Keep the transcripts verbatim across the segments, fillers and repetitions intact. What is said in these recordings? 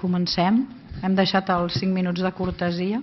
comencem. Hem deixat els cinc minuts de cortesia.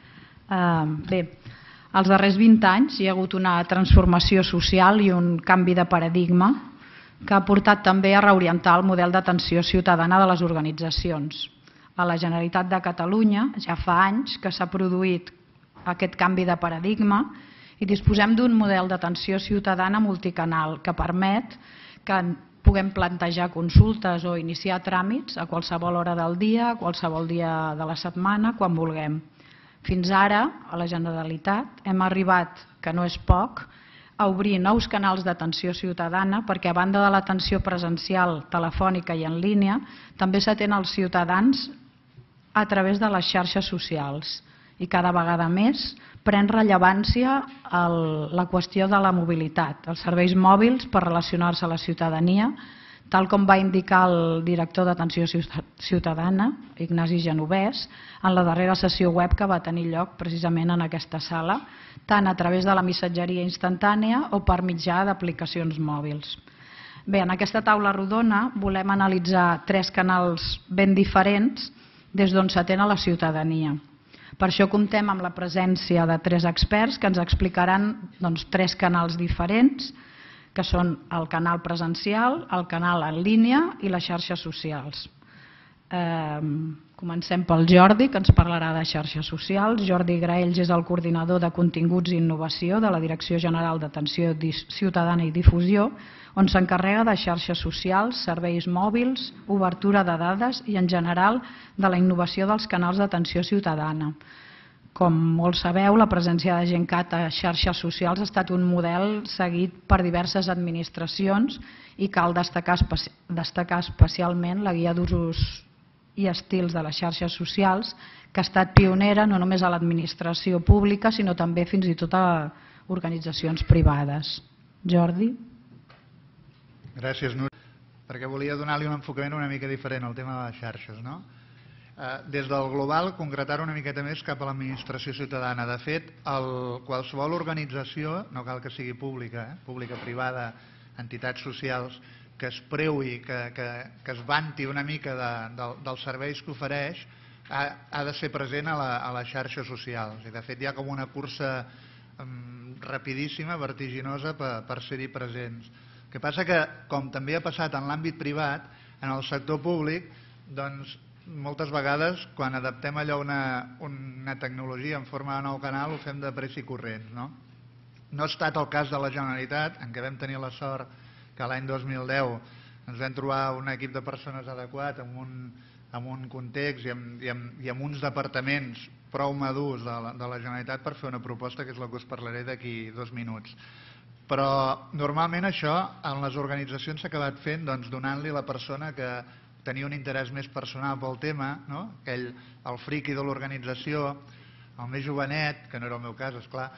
Bé, els darrers vint anys hi ha hagut una transformació social i un canvi de paradigma que ha portat també a reorientar el model d'atenció ciutadana de les organitzacions. A la Generalitat de Catalunya ja fa anys que s'ha produït aquest canvi de paradigma i disposem d'un model d'atenció ciutadana multicanal que permet que puguem plantejar consultes o iniciar tràmits a qualsevol hora del dia, a qualsevol dia de la setmana, quan vulguem. Fins ara, a la Generalitat, hem arribat, que no és poc, a obrir nous canals d'atenció ciutadana perquè, a banda de l'atenció presencial, telefònica i en línia, també s'atén als ciutadans a través de les xarxes socials. I cada vegada més pren rellevància la qüestió de la mobilitat, els serveis mòbils per relacionar-se a la ciutadania, tal com va indicar el director d'Atenció Ciutadana, Ignasi Genovès, en la darrera sessió web que va tenir lloc precisament en aquesta sala, tant a través de la missatgeria instantània o per mitjà d'aplicacions mòbils. Bé, en aquesta taula rodona volem analitzar tres canals ben diferents des d'on s'atén a la ciutadania. Per això comptem amb la presència de tres experts que ens explicaran tres canals diferents, que són el canal presencial, el canal en línia i les xarxes socials. Comencem pel Jordi, que ens parlarà de xarxes socials. Jordi Graells és el coordinador de continguts i innovació de la Direcció General d'Atenció Ciutadana i Difusió, on s'encarrega de xarxes socials, serveis mòbils, obertura de dades i, en general, de la innovació dels canals d'atenció ciutadana. Com molts sabeu, la presència de Gencat a xarxes socials ha estat un model seguit per diverses administracions i cal destacar especialment la guia d'usos i estils de les xarxes socials, que ha estat pionera no només a l'administració pública, sinó també fins i tot a organitzacions privades. Jordi? Gràcies, Núria, perquè volia donar-li un enfocament una mica diferent al tema de les xarxes. Des del global, concretar una miqueta més cap a l'administració ciutadana. De fet, qualsevol organització, no cal que sigui pública, pública, privada, entitats socials, que es preui, que es vanti una mica dels serveis que ofereix, ha de ser present a les xarxes socials. De fet, hi ha com una cursa rapidíssima, vertiginosa, per ser-hi presents. El que passa que, com també ha passat en l'àmbit privat, en el sector públic, doncs moltes vegades quan adaptem allò a una tecnologia en forma de nou canal ho fem de pressa i corrents. No ha estat el cas de la Generalitat, en què vam tenir la sort que l'any dos mil deu ens vam trobar un equip de persones adequat en un context i amb uns departaments prou madurs de la Generalitat per fer una proposta que és la que us parlaré d'aquí dos minuts. Però normalment això en les organitzacions s'ha acabat fent donant-li a la persona que tenia un interès més personal pel tema, aquell, el friqui de l'organització, el més jovenet, que no era el meu cas, esclar,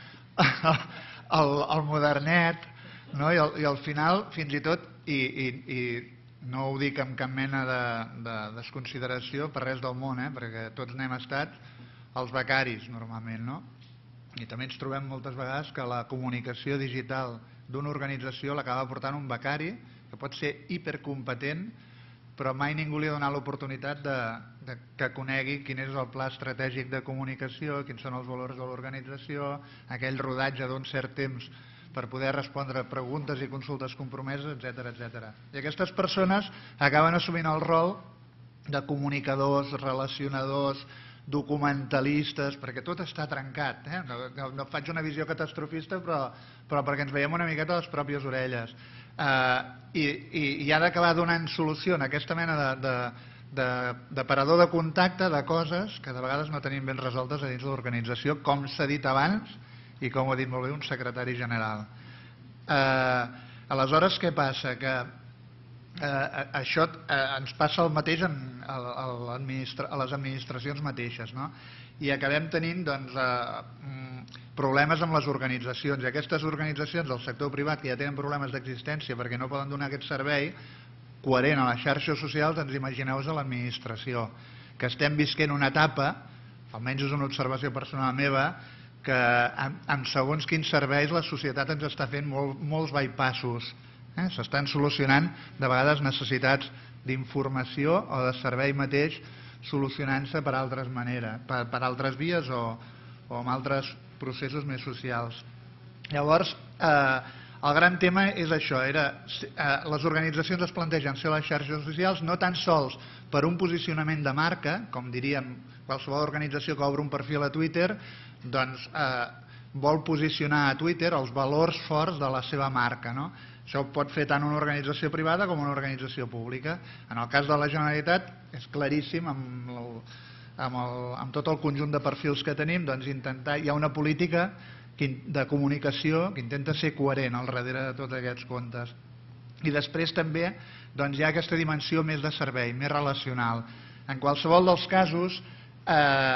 el modernet, i al final, fins i tot, i no ho dic amb cap mena de desconsideració per res del món, perquè tots n'hem estat, els becaris normalment, no? I també ens trobem moltes vegades que la comunicació digital d'una organització l'acaba portant un becari que pot ser hipercompetent, però mai ningú li ha donat l'oportunitat que conegui quin és el pla estratègic de comunicació, quins són els valors de l'organització, aquell rodatge d'un cert temps per poder respondre preguntes i consultes compromeses, etcètera. I aquestes persones acaben assumint el rol de comunicadors, relacionadors, documentalistes, perquè tot està trencat. No faig una visió catastrofista, però perquè ens veiem una miqueta a les pròpies orelles. I ha d'acabar donant solució a aquesta mena d'aparador de contacte de coses que de vegades no tenim ben resoltes a dins de l'organització, com s'ha dit abans i com ho ha dit molt bé un secretari general. Aleshores, què passa? Que això ens passa el mateix a les administracions mateixes, i acabem tenint problemes amb les organitzacions. I aquestes organitzacions del sector privat que ja tenen problemes d'existència perquè no poden donar aquest servei coherent a les xarxes socials, ens imagineu a l'administració, que estem visquent una etapa, almenys és una observació personal meva, que en segons quins serveis la societat ens està fent molts bypassos. S'estan solucionant de vegades necessitats d'informació o de servei mateix solucionant-se per altres maneres, per, per altres vies o, o amb altres processos més socials. Llavors, eh, el gran tema és això, era, eh, les organitzacions es plantegen ser les xarxes socials no tan sols per un posicionament de marca, com diríem qualsevol organització que obre un perfil a Twitter, doncs eh, vol posicionar a Twitter els valors forts de la seva marca, no? Això ho pot fer tant una organització privada com una organització pública. En el cas de la Generalitat és claríssim, amb, el, amb, el, amb tot el conjunt de perfils que tenim, doncs intentar, hi ha una política de comunicació que intenta ser coherent al darrere de tots aquests comptes. I després també doncs, hi ha aquesta dimensió més de servei, més relacional. En qualsevol dels casos, eh,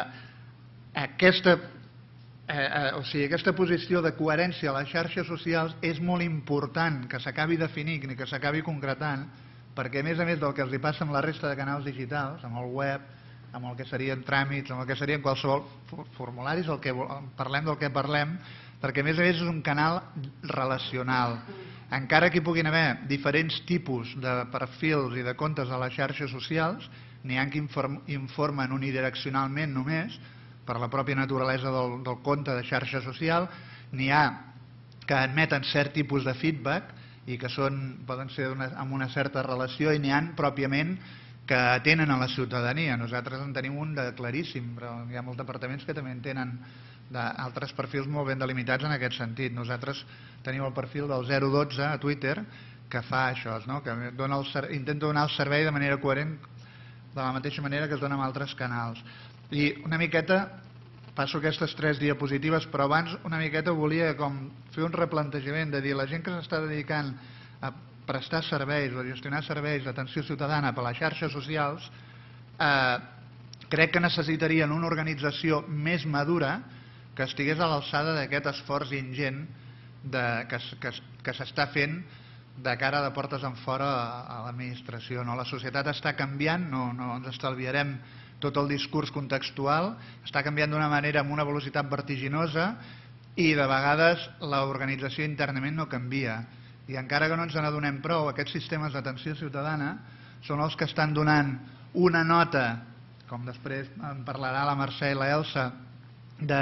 aquesta Eh, eh, o sigui, aquesta posició de coherència a les xarxes socials és molt important que s'acabi definint i que s'acabi concretant, perquè a més a més del que els hi passa amb la resta de canals digitals, amb el web, amb el que serien tràmits, amb el que serien qualsevol formularis, el que parlem del que parlem, perquè a més a més és un canal relacional. Encara que hi puguin haver diferents tipus de perfils i de comptes a les xarxes socials, n'hi ha que informen unidireccionalment només, per la pròpia naturalesa del, del compte de xarxa social, n'hi ha que admeten cert tipus de feedback i que són, poden ser una, amb una certa relació, i n'hi ha pròpiament que atenen a la ciutadania. Nosaltres en tenim un de claríssim, però hi ha molts departaments que també en tenen d'altres perfils molt ben delimitats en aquest sentit. Nosaltres tenim el perfil del zero dotze a Twitter que fa això, no? Que dona el, intenta donar el servei de manera coherent de la mateixa manera que es dona amb altres canals. I una miqueta, passo aquestes tres diapositives, però abans una miqueta volia com fer un replantejament de dir la gent que s'està dedicant a prestar serveis o a gestionar serveis d'atenció ciutadana per les xarxes socials, eh, crec que necessitarien una organització més madura que estigués a l'alçada d'aquest esforç ingent de, que, que, que s'està fent de cara de portes en fora a, a l'administració. No? La societat està canviant, no, no ens estalviarem tot el discurs contextual, està canviant d'una manera amb una velocitat vertiginosa i de vegades l'organització internament no canvia. I encara que no ens n'adonem prou, aquests sistemes d'atenció ciutadana són els que estan donant una nota, com després en parlarà la Mercè i la Elsa, de,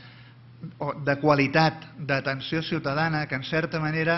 de qualitat d'atenció ciutadana que en certa manera,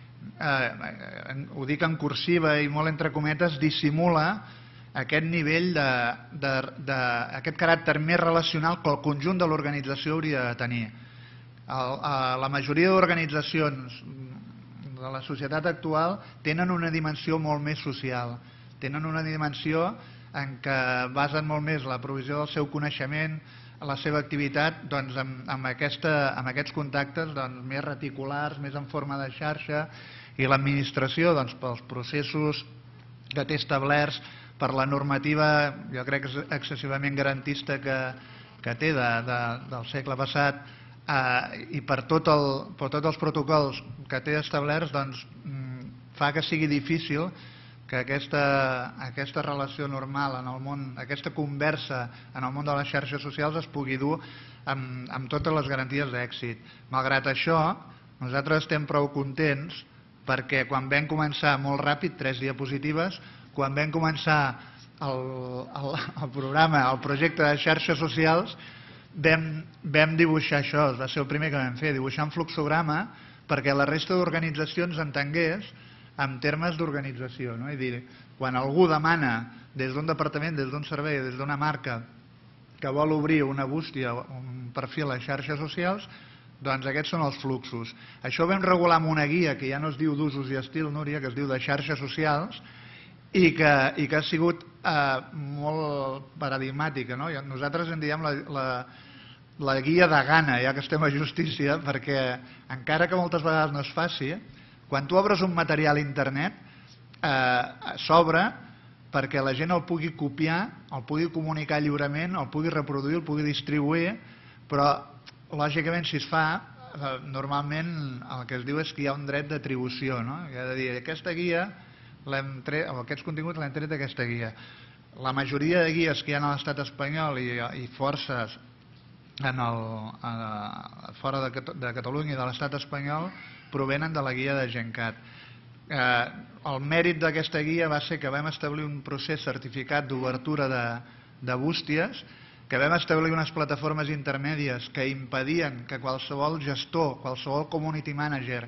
eh, ho dic en cursiva i molt entre cometes, dissimula aquest nivell de, de, de, aquest caràcter més relacional que el conjunt de l'organització hauria de tenir. El, la majoria d'organitzacions de la societat actual tenen una dimensió molt més social, tenen una dimensió en què basen molt més la provisió del seu coneixement, la seva activitat doncs, amb, amb, aquesta, amb aquests contactes doncs, més reticulars, més en forma de xarxa, i l'administració doncs, pels processos que té establerts, per la normativa, jo crec que és excessivament garantista que, que té de, de, del segle passat, eh, i per, tot el, per tots els protocols que té establerts, doncs, fa que sigui difícil que aquesta, aquesta relació normal en el món, aquesta conversa en el món de les xarxes socials es pugui dur amb, amb totes les garanties d'èxit. Malgrat això, nosaltres estem prou contents perquè quan vam començar molt ràpid, tres diapositives, quan vam començar el, el, el programa, el projecte de xarxes socials, vam, vam dibuixar això, va ser el primer que vam fer, dibuixar un fluxograma perquè la resta d'organitzacions entengués en termes d'organització. No? És a dir, quan algú demana des d'un departament, des d'un servei, des d'una marca, que vol obrir una bústia, un perfil a xarxes socials, doncs aquests són els fluxos. Això ho vam regular amb una guia que ja no es diu d'usos i estil, Núria, que es diu de xarxes socials, i que, i que ha sigut eh, molt paradigmàtica. No? Nosaltres en diem la, la, la guia de gana, ja que estem a justícia, perquè encara que moltes vegades no es faci, quan tu obres un material a internet, eh, s'obre perquè la gent el pugui copiar, el pugui comunicar lliurement, el pugui reproduir, el pugui distribuir, però lògicament si es fa, eh, normalment el que es diu és que hi ha un dret d'atribució. No? I ha de dir, aquesta guia, tret, o aquests continguts l'hem tret d'aquesta guia. La majoria de guies que hi ha a l'estat espanyol i, i forces en el, a, fora de, de Catalunya i de l'estat espanyol provenen de la guia de Gencat. Eh, el mèrit d'aquesta guia va ser que vam establir un procés certificat d'obertura de, de bústies, que vam establir unes plataformes intermèdies que impedien que qualsevol gestor, qualsevol community manager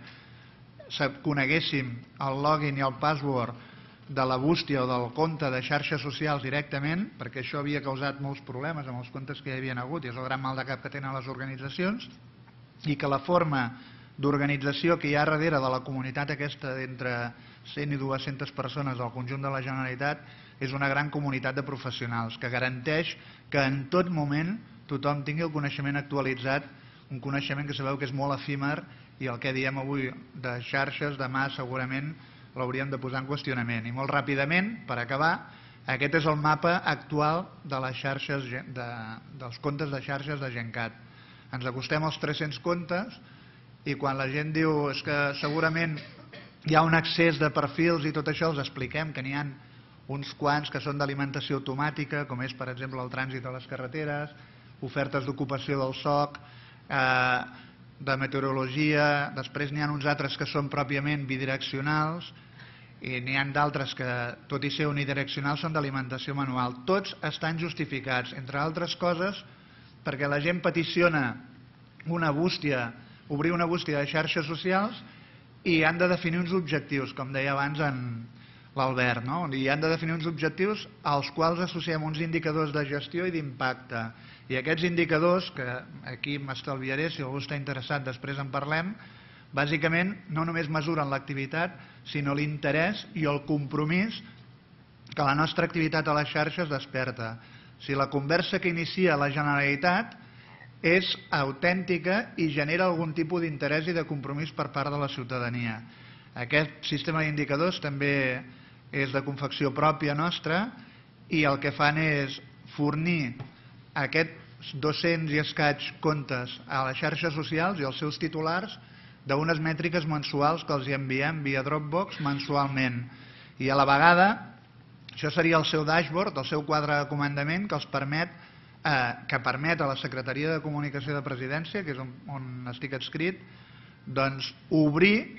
coneguéssim el login i el password de la bústia o del compte de xarxes socials directament, perquè això havia causat molts problemes amb els comptes que hi havia hagut i és el gran mal de cap que tenen les organitzacions, i que la forma d'organització que hi ha darrere de la comunitat aquesta d'entre cent i dues-centes persones del conjunt de la Generalitat és una gran comunitat de professionals que garanteix que en tot moment tothom tingui el coneixement actualitzat, un coneixement que sabeu que és molt efímer i el que diem avui de xarxes demà segurament l'hauríem de posar en qüestionament. I molt ràpidament, per acabar, aquest és el mapa actual de les xarxes, de, dels comptes de xarxes de Gencat. Ens acostem als tres-cents comptes i quan la gent diu és que segurament hi ha un excés de perfils i tot això, els expliquem que n'hi ha uns quants que són d'alimentació automàtica, com és per exemple el trànsit a les carreteres, ofertes d'ocupació del S O C, eh, de meteorologia, després n'hi ha uns altres que són pròpiament bidireccionals i n'hi ha d'altres que, tot i ser unidireccionals, són d'alimentació manual. Tots estan justificats, entre altres coses, perquè la gent peticiona una bústia, obrir una bústia de xarxes socials i han de definir uns objectius, com deia abans en l'Albert, no? I han de definir uns objectius als quals associem uns indicadors de gestió i d'impacte. I aquests indicadors, que aquí m'estalviaré, si algú està interessat després en parlem, bàsicament no només mesuren l'activitat, sinó l'interès i el compromís que la nostra activitat a les xarxes desperta. Si la conversa que inicia la Generalitat és autèntica i genera algun tipus d'interès i de compromís per part de la ciutadania. Aquest sistema d'indicadors també és de confecció pròpia nostra i el que fan és fornir aquests dos-cents i escaig comptes a les xarxes socials i els seus titulars d'unes mètriques mensuals que els enviem via Dropbox mensualment. I a la vegada, això seria el seu dashboard, el seu quadre de comandament que els permet, eh, que permet a la Secretaria de Comunicació de Presidència, que és on, on estic adscrit, doncs obrir,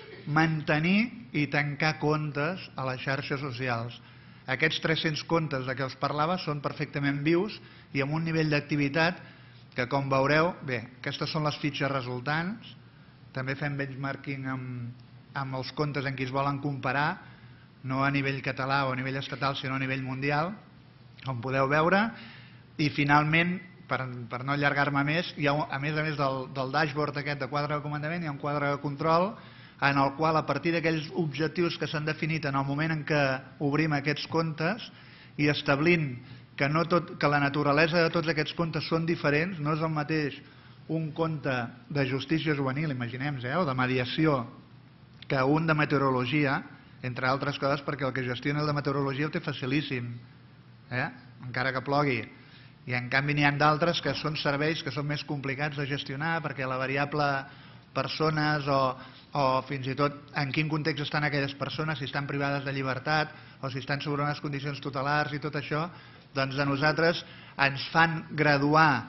mantenir i tancar comptes a les xarxes socials. Aquests tres-cents comptes de què us parlava són perfectament vius i amb un nivell d'activitat que, com veureu, bé, aquestes són les fitxes resultants. També fem benchmarking amb, amb els comptes en què es volen comparar, no a nivell català o a nivell estatal, sinó a nivell mundial, com podeu veure. I finalment, per, per no allargar-me més, hi ha, a més a més del, del dashboard aquest de quadre de comandament, hi ha un quadre de control en el qual, a partir d'aquells objectius que s'han definit en el moment en què obrim aquests comptes i establint que, no tot, que la naturalesa de tots aquests comptes són diferents, no és el mateix un compte de justícia juvenil, imaginem-nos, eh, o de mediació, que un de meteorologia, entre altres coses perquè el que gestiona el de meteorologia ho té facilíssim, eh? encara que plogui. I en canvi n'hi ha d'altres que són serveis que són més complicats de gestionar perquè la variable persones o, o fins i tot en quin context estan aquelles persones, si estan privades de llibertat o si estan sobre unes condicions tutelars i tot això, doncs a nosaltres ens fan graduar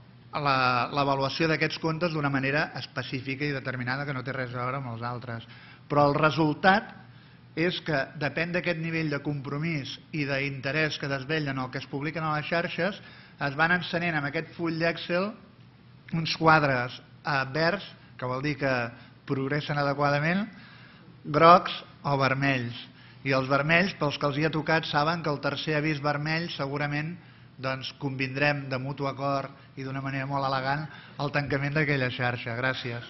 l'avaluació d'aquests comptes d'una manera específica i determinada que no té res a veure amb els altres. Però el resultat és que depèn d'aquest nivell de compromís i d'interès que desvellen el que es publiquen a les xarxes, es van encenent amb aquest full d'Excel uns quadres eh, verds, que vol dir que progressen adequadament, grocs o vermells. I els vermells, pels que els hi ha tocat, saben que el tercer avís vermell segurament doncs, convindrem de mutu acord i d'una manera molt elegant el tancament d'aquella xarxa. Gràcies.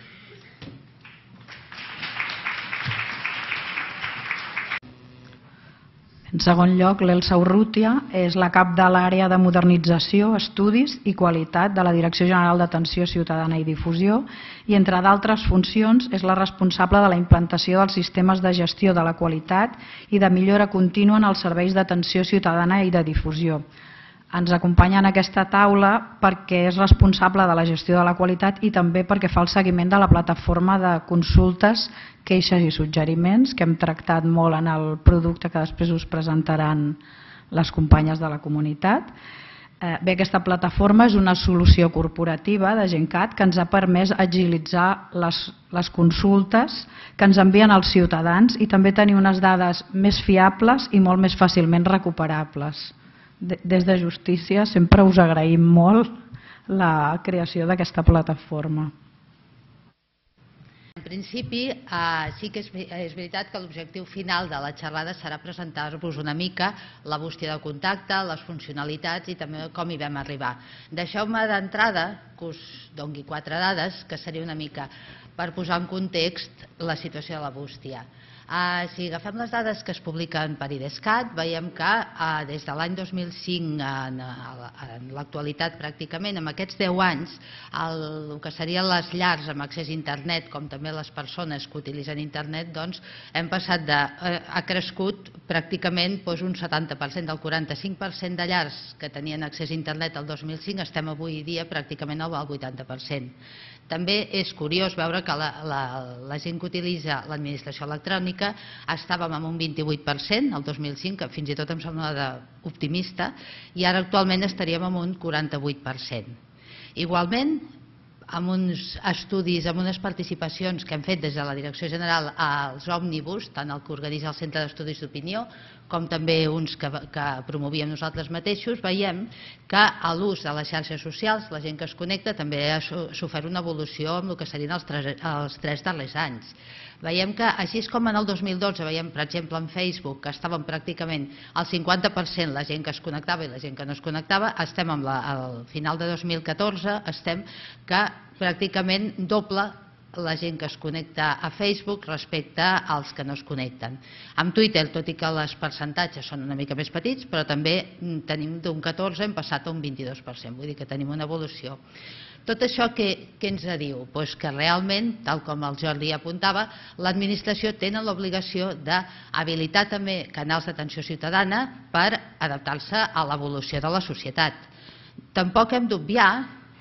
En segon lloc, l'Elsa Urrutia és la cap de l'àrea de modernització, estudis i qualitat de la Direcció General d'Atenció Ciutadana i Difusió i, entre d'altres funcions, és la responsable de la implantació dels sistemes de gestió de la qualitat i de millora contínua en els serveis d'atenció ciutadana i de difusió. Ens acompanya en aquesta taula perquè és responsable de la gestió de la qualitat i també perquè fa el seguiment de la plataforma de consultes, queixes i suggeriments que hem tractat molt en el producte que després us presentaran les companyes de la comunitat. Bé, aquesta plataforma és una solució corporativa de Gencat que ens ha permès agilitzar les, les consultes que ens envien els ciutadans i també tenir unes dades més fiables i molt més fàcilment recuperables. des de Justícia sempre us agraïm molt la creació d'aquesta plataforma. En principi, eh, sí que és, és veritat que l'objectiu final de la xerrada serà presentar-vos una mica la bústia de contacte, les funcionalitats i també com hi vam arribar. Deixeu-me d'entrada que us doni quatre dades, que seria una mica per posar en context la situació de la bústia. Uh, si agafem les dades que es publiquen per IDESCAT, veiem que uh, des de l'any dos mil cinc en, en l'actualitat pràcticament, en aquests deu anys, el, el que serien les llars amb accés a internet, com també les persones que utilitzen internet, doncs hem passat de... Uh, ha crescut pràcticament doncs, un setanta per cent, del quaranta-cinc per cent de llars que tenien accés a internet el dos mil cinc, estem avui dia pràcticament al vuitanta per cent. També és curiós veure que la, la, la gent que utilitza l'administració electrònica estàvem en un vint-i-vuit per cent el dos mil cinc, que fins i tot em sembla optimista, i ara actualment estaríem en un quaranta-vuit per cent. Igualment, amb uns estudis, amb unes participacions que hem fet des de la Direcció General als òmnibus, tant el que organitza el Centre d'Estudis d'Opinió com també uns que, que promovíem nosaltres mateixos, veiem que a l'ús de les xarxes socials, la gent que es connecta, també ha sofert una evolució amb el que serien els tres, els tres darrers anys. Veiem que, així com en el dos mil dotze, veiem, per exemple, en Facebook, que estàvem pràcticament al cinquanta per cent la gent que es connectava i la gent que no es connectava, estem amb la, al final de dos mil catorze, estem que pràcticament doble la gent que es connecta a Facebook respecte als que no es connecten. Amb Twitter, tot i que els percentatges són una mica més petits, però també tenim d'un catorze, hem passat a un vint-i-dos per cent, vull dir que tenim una evolució. Tot això què, què ens diu? Pues que realment, tal com el Jordi apuntava, l'administració té l'obligació d'habilitar també canals d'atenció ciutadana per adaptar-se a l'evolució de la societat. Tampoc hem d'obviar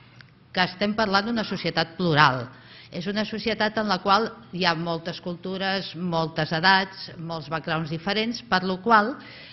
que estem parlant d'una societat plural. És una societat en la qual hi ha moltes cultures, moltes edats, molts backgrounds diferents, per la qual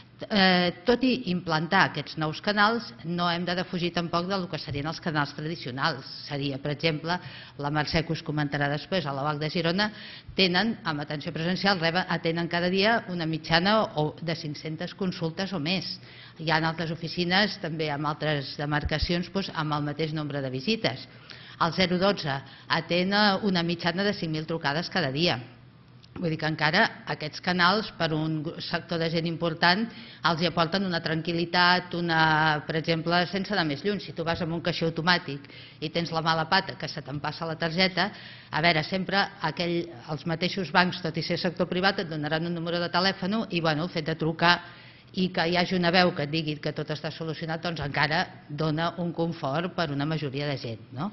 Eh, tot i implantar aquests nous canals, no hem de defugir tampoc del que serien els canals tradicionals. Seria, per exemple, la Mercè, que us comentarà després, a la V A C de Girona, tenen, amb atenció presencial, reben, atenen cada dia una mitjana de cinc-centes consultes o més. Hi ha altres oficines, també amb altres demarcacions, doncs, amb el mateix nombre de visites. El zero dotze atén una mitjana de cinc mil trucades cada dia. Vull dir que encara aquests canals, per un sector de gent important, els hi aporten una tranquil·litat, una, per exemple, sense anar més lluny. Si tu vas amb un caixer automàtic i tens la mala pata que se te'n passa la targeta, a veure, sempre aquell, els mateixos bancs, tot i ser sector privat, et donaran un número de telèfon i bueno, el fet de trucar i que hi hagi una veu que et digui que tot està solucionat, doncs encara dona un confort per una majoria de gent. No?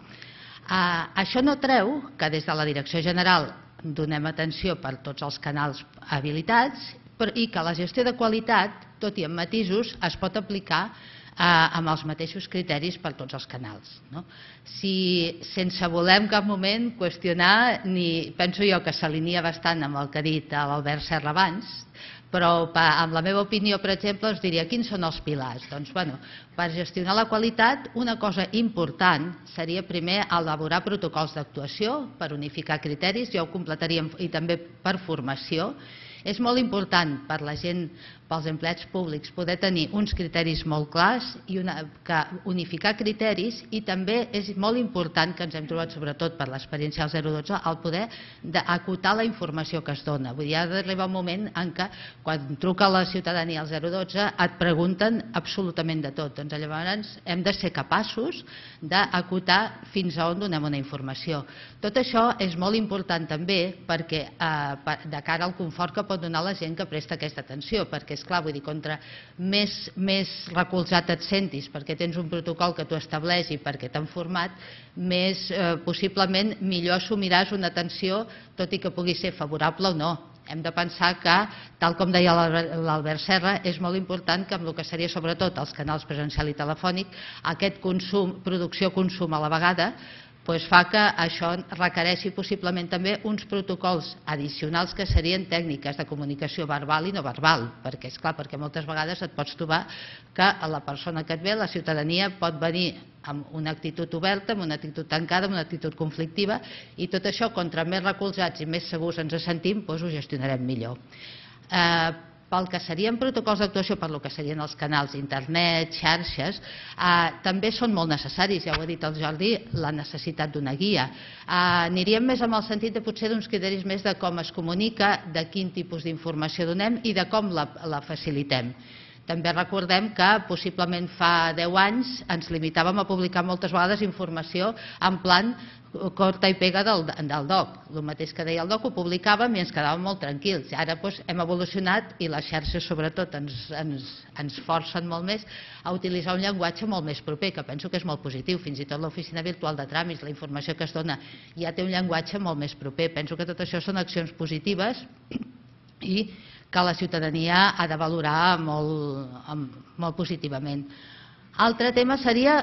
Uh, això no treu que des de la Direcció General donem atenció per tots els canals habilitats i que la gestió de qualitat, tot i amb matisos, es pot aplicar eh, amb els mateixos criteris per tots els canals. No? Si, sense voler en cap moment qüestionar, ni, penso jo que s'alinea bastant amb el que ha dit l'Albert Serra abans, però amb la meva opinió, per exemple, us diria quins són els pilars. Doncs, bueno, per gestionar la qualitat, una cosa important seria primer elaborar protocols d'actuació per unificar criteris, ja ho completaríem, i també per formació. És molt important per la gent, pels empleats públics, poder tenir uns criteris molt clars i una, que unificar criteris, i també és molt important, que ens hem trobat sobretot per l'experiència del zero dotze, el poder d'acotar la informació que es dona. Vull dir, ha d'arribar un moment en què quan truca la ciutadania al zero dotze et pregunten absolutament de tot. Doncs llavors hem de ser capaços d'acotar fins a on donem una informació. Tot això és molt important també perquè eh, de cara al confort que pot donar la gent que presta aquesta atenció, perquè és clar, vull dir, contra més, més recolzat et sentis perquè tens un protocol que tu estableix i perquè t'han format, més eh, possiblement millor assumiràs una atenció, tot i que pugui ser favorable o no. Hem de pensar que, tal com deia l'Albert Serra, és molt important que amb el que seria sobretot els canals presencial i telefònic, aquest consum, producció-consum a la vegada, doncs fa que això requereixi possiblement també uns protocols addicionals que serien tècniques de comunicació verbal i no verbal, perquè és clar, perquè moltes vegades et pots trobar que la persona que et ve, la ciutadania, pot venir amb una actitud oberta, amb una actitud tancada, amb una actitud conflictiva, i tot això, contra més recolzats i més segurs ens sentim, doncs ho gestionarem millor. Eh, pel que serien protocols d'actuació, per lo que serien els canals internet, xarxes, eh, també són molt necessaris, ja ho ha dit el Jordi, la necessitat d'una guia. Eh, aniríem més amb el sentit de potser d'uns criteris més de com es comunica, de quin tipus d'informació donem i de com la, la facilitem. També recordem que possiblement fa deu anys ens limitàvem a publicar moltes vegades informació en plan corta i pega del, del D O C. El mateix que deia el D O C ho publicàvem i ens quedàvem molt tranquils. Ara doncs, hem evolucionat i les xarxes sobretot ens, ens, ens forcen molt més a utilitzar un llenguatge molt més proper, que penso que és molt positiu. Fins i tot l'oficina virtual de tràmits, la informació que es dona ja té un llenguatge molt més proper. Penso que tot això són accions positives i que la ciutadania ha de valorar molt, molt positivament. Altre tema seria,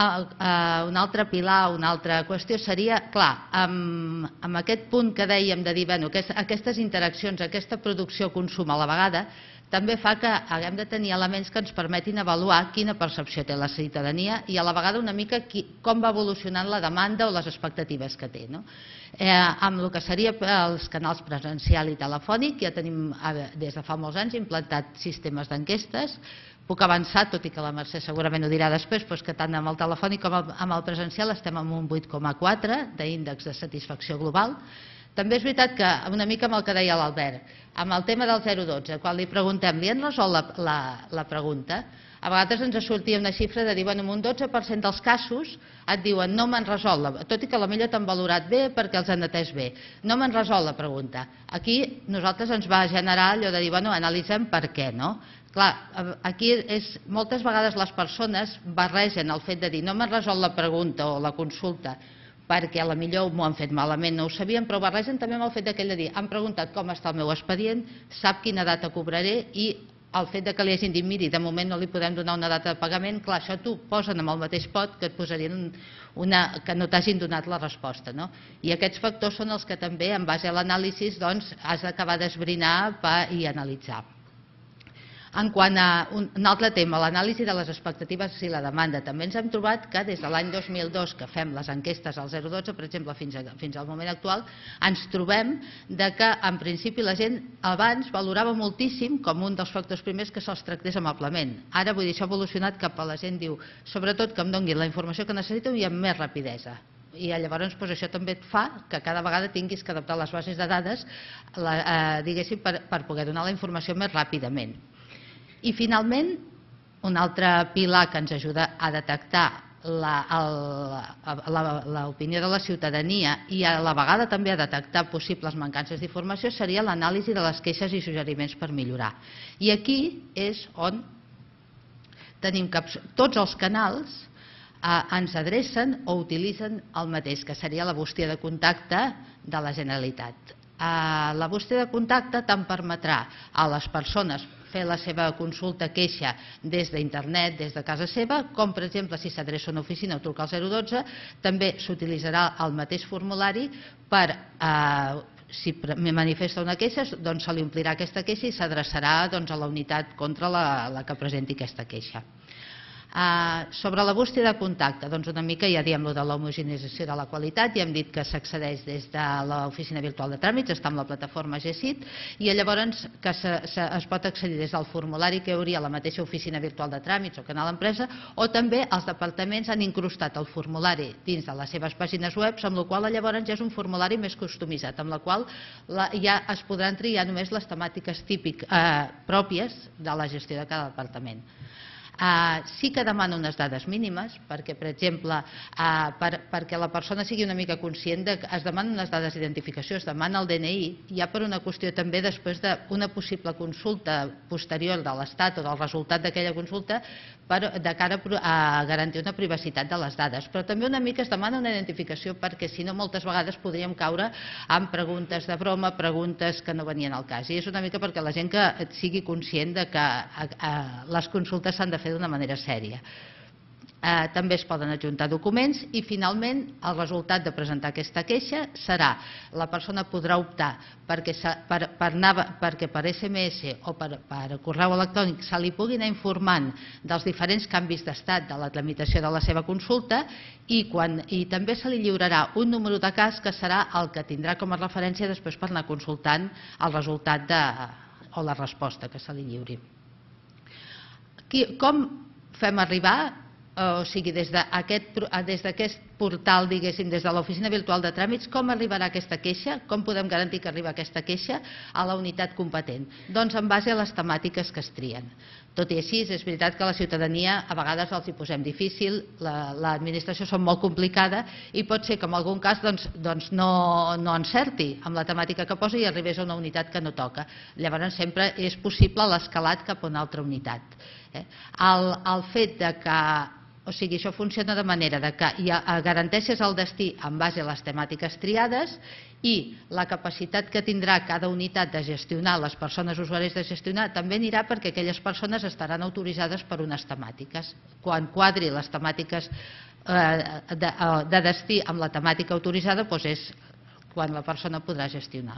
un altre pilar, una altra qüestió seria, clar, amb, amb aquest punt que dèiem de dir, bueno, aquestes interaccions, aquesta producció-consum a la vegada, també fa que haguem de tenir elements que ens permetin avaluar quina percepció té la ciutadania i a la vegada una mica qui, com va evolucionant la demanda o les expectatives que té. No? Eh, amb el que seria els canals presencial i telefònic, ja tenim des de fa molts anys implantat sistemes d'enquestes. Puc avançar, tot i que la Mercè segurament ho dirà després, doncs que tant amb el telefònic com amb el presencial estem en un vuit coma quatre d'índex de satisfacció global. També és veritat que, una mica amb el que deia l'Albert, amb el tema del zero dotze, quan li preguntem, li han resolt la, la, la pregunta, a vegades ens sortia una xifra de dir, bueno, en un dotze per cent dels casos et diuen no m'han resolt, tot i que potser t'han valorat bé perquè els han atès bé, no m'han resolt la pregunta. Aquí nosaltres ens va generar allò de dir, bueno, analitzem per què, no? Clar, aquí és, moltes vegades les persones barregen el fet de dir no m'han resolt la pregunta o la consulta perquè potser m'ho han fet malament, no ho sabien, però barregen també amb el fet d'aquell de dir han preguntat com està el meu expedient, sap quina data cobraré i el fet que li hagin dit, miri, de moment no li podem donar una data de pagament, clar, això t'ho posen amb el mateix pot que et posarien una, que no t'hagin donat la resposta. No? I aquests factors són els que també, en base a l'anàlisi, doncs, has d'acabar d'esbrinar i analitzar. En quant a un, un altre tema, l'anàlisi de les expectatives i la demanda, també ens hem trobat que des de l'any dos mil dos que fem les enquestes al zero dotze, per exemple, fins, a, fins al moment actual, ens trobem de que en principi la gent abans valorava moltíssim com un dels factors primers que se'ls tractés amablement. Ara, vull dir, això ha evolucionat cap a la gent, diu, sobretot que em donin la informació que necessito i amb més rapidesa. I llavors doncs, això també et fa que cada vegada tinguis que adaptar les bases de dades la, eh, diguéssim, per, per poder donar la informació més ràpidament. I finalment, un altre pilar que ens ajuda a detectar l'opinió de la ciutadania i a la vegada també a detectar possibles mancances d'informació seria l'anàlisi de les queixes i suggeriments per millorar. I aquí és on tenim que tots els canals ens adrecen o utilitzen el mateix, que seria la bústia de contacte de la Generalitat. La bústia de contacte tant permetrà a les persones fer la seva consulta, queixa des d'internet, des de casa seva, com per exemple si s'adreça a una oficina o truca al zero dotze, també s'utilitzarà el mateix formulari per, eh, si manifesta una queixa, doncs se li omplirà aquesta queixa i s'adreçarà doncs, a la unitat contra la, la que presenti aquesta queixa. Uh, sobre la bústia de contacte, doncs una mica ja diem lo de l'homogeneïtzació de la qualitat, ja hem dit que s'accedeix des de l'oficina virtual de tràmits, està amb la plataforma G S I T, i llavors que se, se, es pot accedir des del formulari que hi hauria a la mateixa oficina virtual de tràmits o canal empresa, o també els departaments han incrustat el formulari dins de les seves pàgines web, amb la qual llavors ja és un formulari més customitzat, amb la qual la, ja es podran triar només les temàtiques típiques eh, pròpies de la gestió de cada departament. Uh, sí que demana unes dades mínimes perquè, per exemple, uh, per, perquè la persona sigui una mica conscient de que es demanen unes dades d'identificació, es demana el D N I, ja per una qüestió també després d'una possible consulta posterior de l'Estat o del resultat d'aquella consulta per, de cara a garantir una privacitat de les dades. Però també una mica es demana una identificació perquè si no moltes vegades podríem caure en preguntes de broma, preguntes que no venien al cas. I és una mica perquè la gent que sigui conscient de que uh, uh, les consultes s'han de fer d'una manera sèria. Eh, també es poden adjuntar documents i finalment el resultat de presentar aquesta queixa serà la persona podrà optar perquè per, per, anar, perquè per S M S o per, per correu electrònic se li pugui anar informant dels diferents canvis d'estat de la tramitació de la seva consulta i, quan, i també se li lliurarà un número de cas que serà el que tindrà com a referència després per anar consultant el resultat de o la resposta que se li lliuri. Com fem arribar, o sigui, des d'aquest portal, diguéssim, des de l'oficina virtual de tràmits, com arribarà aquesta queixa, com podem garantir que arriba aquesta queixa a la unitat competent? Doncs en base a les temàtiques que es trien. Tot i així, és veritat que a la ciutadania a vegades els hi posem difícil, l'administració són molt complicada i pot ser que en algun cas no encerti amb la temàtica que posa i arribés a una unitat que no toca. Llavors sempre és possible l'escalat cap a una altra unitat. El fet que O sigui, això funciona de manera que garanteixes el destí en base a les temàtiques triades i la capacitat que tindrà cada unitat de gestionar, les persones usuaris de gestionar, també anirà perquè aquelles persones estaran autoritzades per unes temàtiques. Quan quadri les temàtiques de destí amb la temàtica autoritzada, doncs és quan la persona podrà gestionar.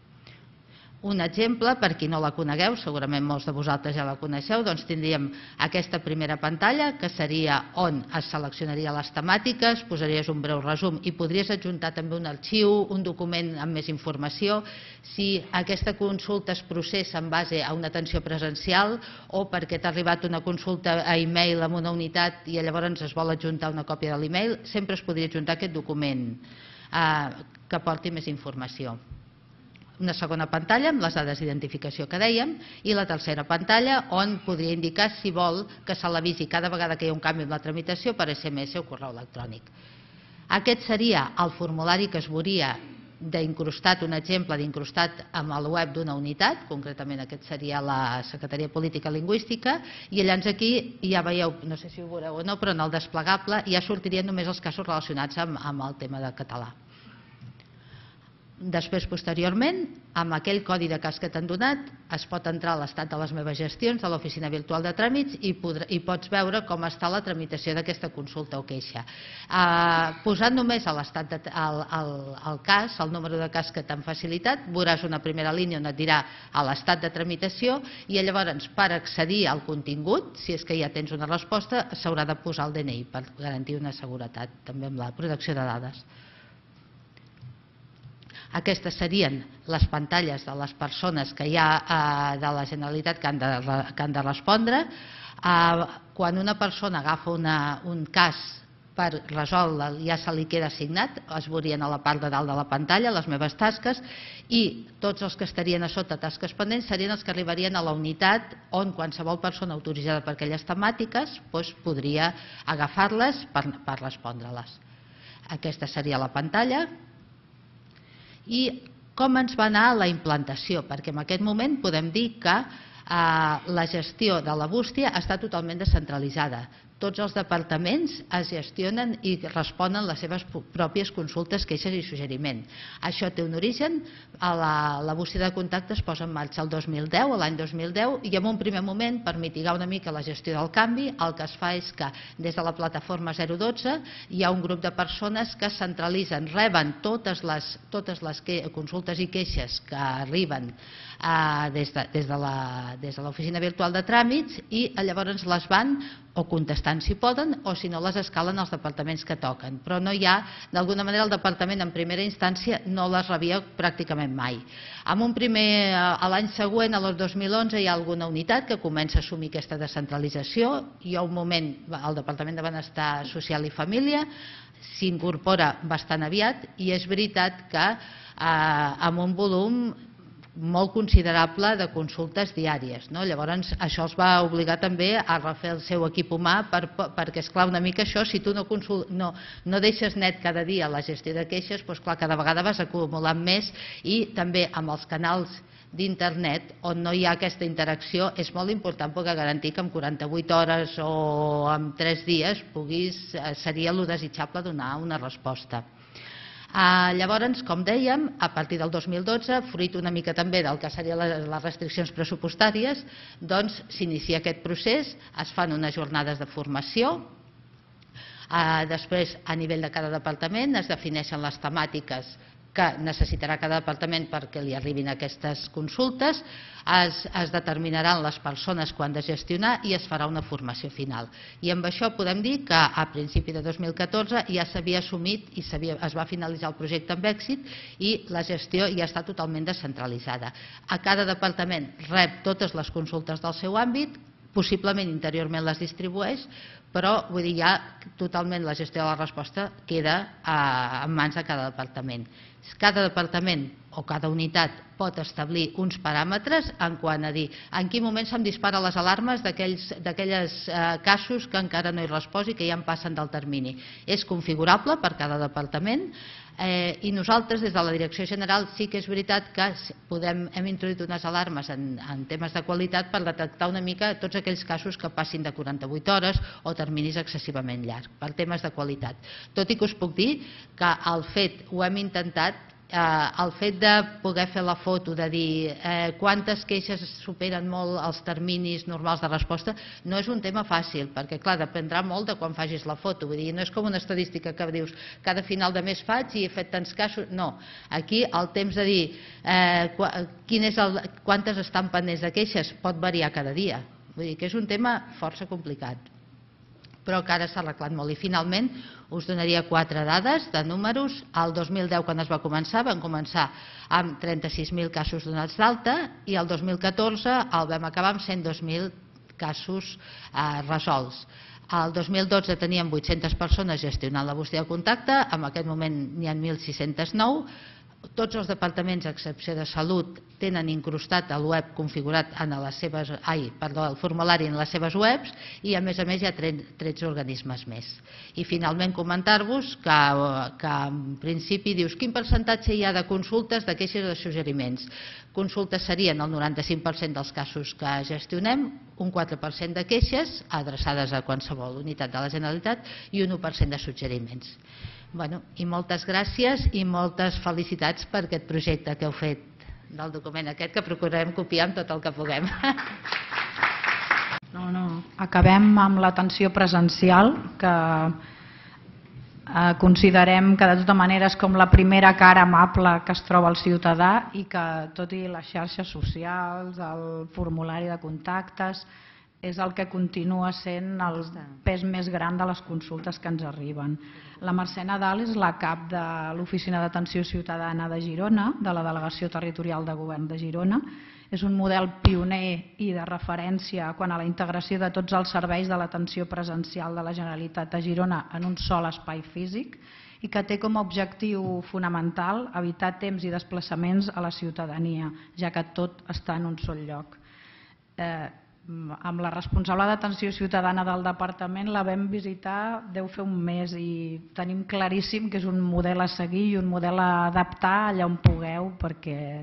Un exemple, per qui no la conegueu, segurament molts de vosaltres ja la coneixeu, doncs tindríem aquesta primera pantalla, que seria on es seleccionaria les temàtiques, posaries un breu resum i podries adjuntar també un arxiu, un document amb més informació. Si aquesta consulta es processa en base a una atenció presencial o perquè t'ha arribat una consulta a e-mail amb una unitat i llavors es vol adjuntar una còpia de l'e-mail, sempre es podria adjuntar aquest document que porti més informació. Una segona pantalla amb les dades d'identificació que dèiem i la tercera pantalla on podria indicar si vol que se l'avisi cada vegada que hi ha un canvi en la tramitació per esse eme esse o correu electrònic. Aquest seria el formulari que es veuria d'incrustat, un exemple d'incrustat amb el web d'una unitat, concretament aquest seria la Secretaria de Política Lingüística, i llavors aquí ja veieu, no sé si ho veureu o no, però en el desplegable ja sortirien només els casos relacionats amb el tema de català. Després, posteriorment, amb aquell codi de cas que t'han donat, es pot entrar a l'estat de les meves gestions de l'oficina virtual de tràmits i pots veure com està la tramitació d'aquesta consulta o queixa. Posant només el cas, el número de cas que t'han facilitat, veuràs una primera línia on et dirà a l'estat de tramitació i llavors per accedir al contingut, si és que ja tens una resposta, s'haurà de posar el de ene i per garantir una seguretat també amb la protecció de dades. Aquestes serien les pantalles de les persones que hi ha de la Generalitat que han de respondre. Quan una persona agafa un cas per resoldre, ja se li queda assignat, es veurien a la part de dalt de la pantalla, les meves tasques, i tots els que estarien a sota tasques pendents serien els que arribarien a la unitat on qualsevol persona autoritzada per aquelles temàtiques podria agafar-les per respondre-les. Aquesta seria la pantalla. I com ens va anar la implantació? Perquè en aquest moment podem dir que la gestió de la bústia està totalment descentralitzada. Tots els departaments es gestionen i responen les seves pròpies consultes, queixes i suggeriments. Això té un origen, la bústia de contacte es posa en marxa el dos mil deu, l'any dos mil deu, i en un primer moment, per mitigar una mica la gestió del canvi, el que es fa és que des de la plataforma zero dotze hi ha un grup de persones que centralitzen, reben totes les consultes i queixes que arriben des de l'oficina virtual de tràmits i llavors les van o contestant si poden o si no les escalen als departaments que toquen. Però no hi ha, d'alguna manera el departament en primera instància no les rebia pràcticament mai. A l'any següent, a l'any dos mil onze, hi ha alguna unitat que comença a assumir aquesta descentralització. Hi ha un moment, el Departament de Benestar Social i Família s'incorpora bastant aviat i és veritat que amb un volum molt considerable de consultes diàries. Llavors això els va obligar també a refer el seu equip humà perquè, esclar, una mica això, si tu no deixes net cada dia la gestió de queixes, doncs clar, cada vegada vas acumulant més i també amb els canals d'internet on no hi ha aquesta interacció és molt important perquè garantir que en quaranta-vuit hores o en tres dies seria el desitjable donar una resposta. Llavors, com dèiem, a partir del dos mil dotze, fruit una mica també del que serien les restriccions pressupostàries, doncs s'inicia aquest procés, es fan unes jornades de formació, després a nivell de cada departament es defineixen les temàtiques que necessitarà cada departament perquè li arribin aquestes consultes, es, es determinaran les persones quan de gestionar i es farà una formació final. I amb això podem dir que a principi de dos mil catorze ja s'havia assumit i es va finalitzar el projecte amb èxit i la gestió ja està totalment descentralitzada. A cada departament rep totes les consultes del seu àmbit, possiblement interiorment les distribueix, però vull dir, ja totalment la gestió de la resposta queda en mans de cada departament. Cada departament o cada unitat pot establir uns paràmetres en quant a dir en quin moment se'm disparen les alarmes d'aquells casos que encara no hi resposi, que ja en passen del termini. És configurable per cada departament i nosaltres des de la Direcció General sí que és veritat que hem introduït unes alarmes en temes de qualitat per detectar una mica tots aquells casos que passin de quaranta-vuit hores o terminis excessivament llargs, per temes de qualitat. Tot i que us puc dir que el fet, ho hem intentat, el fet de poder fer la foto, de dir quantes queixes superen molt els terminis normals de resposta, no és un tema fàcil, perquè clar, dependrà molt de quan facis la foto. Vull dir, no és com una estadística que dius cada final de mes faig i he fet tants casos. No, aquí el temps de dir quantes estan pendents de queixes pot variar cada dia. Vull dir que és un tema força complicat, però que ara s'ha arreglat molt. I finalment us donaria quatre dades de números. El dos mil deu, quan es va començar, vam començar amb trenta-sis mil casos donats d'alta i el dos mil catorze el vam acabar amb cent dos mil casos resolts. El dos mil dotze teníem vuit-centes persones gestionant la bústia de contacte, en aquest moment n'hi ha mil sis-cents nou. Tots els departaments, a excepció de Salut, tenen incrustat el web configurat en les seves, ai, perdó, el formulari en les seves webs i a més a més hi ha tretze organismes més. I finalment comentar-vos que, que en principi dius quin percentatge hi ha de consultes, de queixes o de suggeriments. Consultes serien el noranta-cinc per cent dels casos que gestionem, un quatre per cent de queixes adreçades a qualsevol unitat de la Generalitat i un u per cent de suggeriments. Bueno, i moltes gràcies i moltes felicitats per aquest projecte que heu fet del document aquest, que procurarem copiar amb tot el que puguem. No, no. Acabem amb l'atenció presencial, que considerem que de tota manera és com la primera cara amable que es troba el ciutadà i que tot i les xarxes socials, el formulari de contactes, és el que continua sent el pes més gran de les consultes que ens arriben. La Mercè Nadal és la cap de l'Oficina d'Atenció Ciutadana de Girona, de la Delegació Territorial de Govern de Girona. És un model pioner i de referència quant a la integració de tots els serveis de l'atenció presencial de la Generalitat de Girona en un sol espai físic i que té com a objectiu fonamental evitar temps i desplaçaments a la ciutadania, ja que tot està en un sol lloc. Amb la responsable d'atenció ciutadana del departament la vam visitar, deu fer un mes, i tenim claríssim que és un model a seguir i un model a adaptar allà on pugueu, perquè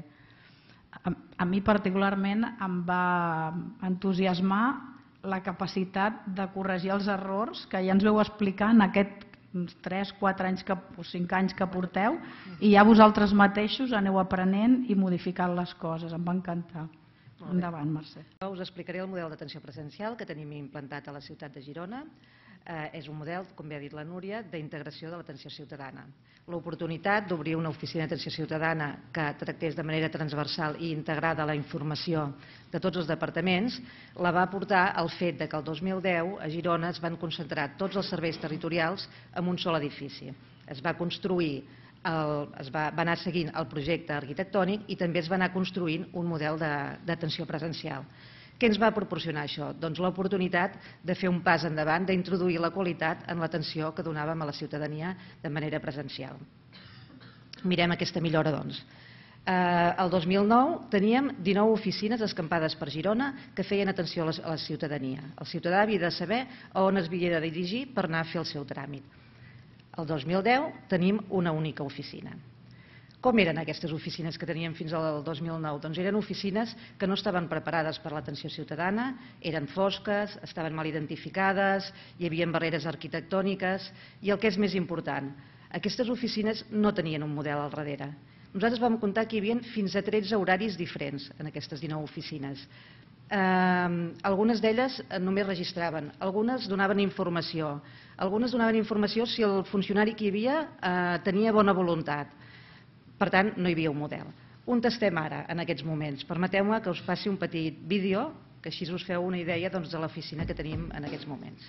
a mi particularment em va entusiasmar la capacitat de corregir els errors que ja ens veu explicar en aquests tres, quatre anys o cinc anys que porteu, i ja vosaltres mateixos aneu aprenent i modificant les coses. Em va encantar. Endavant, Mercè. Us explicaré el model d'atenció presencial que tenim implantat a la ciutat de Girona. És un model, com bé ha dit la Núria, d'integració de l'atenció ciutadana. L'oportunitat d'obrir una oficina d'atenció ciutadana que tractés de manera transversal i integrada la informació de tots els departaments la va portar al fet que el dos mil deu a Girona es van concentrar tots els serveis territorials en un sol edifici. Es va construir El, es va, va anar seguint el projecte arquitectònic i també es va anar construint un model d'atenció presencial. Què ens va proporcionar això? Doncs l'oportunitat de fer un pas endavant, d'introduir la qualitat en l'atenció que donàvem a la ciutadania de manera presencial. Mirem aquesta millora, doncs. Eh, el dos mil nou teníem dinou oficines escampades per Girona que feien atenció a la, a la ciutadania. El ciutadà havia de saber on es havia de dirigir per anar a fer el seu tràmit. El dos mil deu tenim una única oficina. Com eren aquestes oficines que teníem fins al dos mil nou? Doncs eren oficines que no estaven preparades per l'atenció ciutadana, eren fosques, estaven mal identificades, hi havia barreres arquitectòniques i el que és més important, aquestes oficines no tenien un model al darrere. Nosaltres vam comptar que hi havia fins a tretze horaris diferents en aquestes dinou oficines. Eh, algunes d'elles només registraven, algunes donaven informació, algunes donaven informació si el funcionari que hi havia eh, tenia bona voluntat. Per tant, no hi havia un model. On estem ara, en aquests moments? Permeteu-me que us passi un petit vídeo, que així us feu una idea de l'oficina que tenim en aquests moments.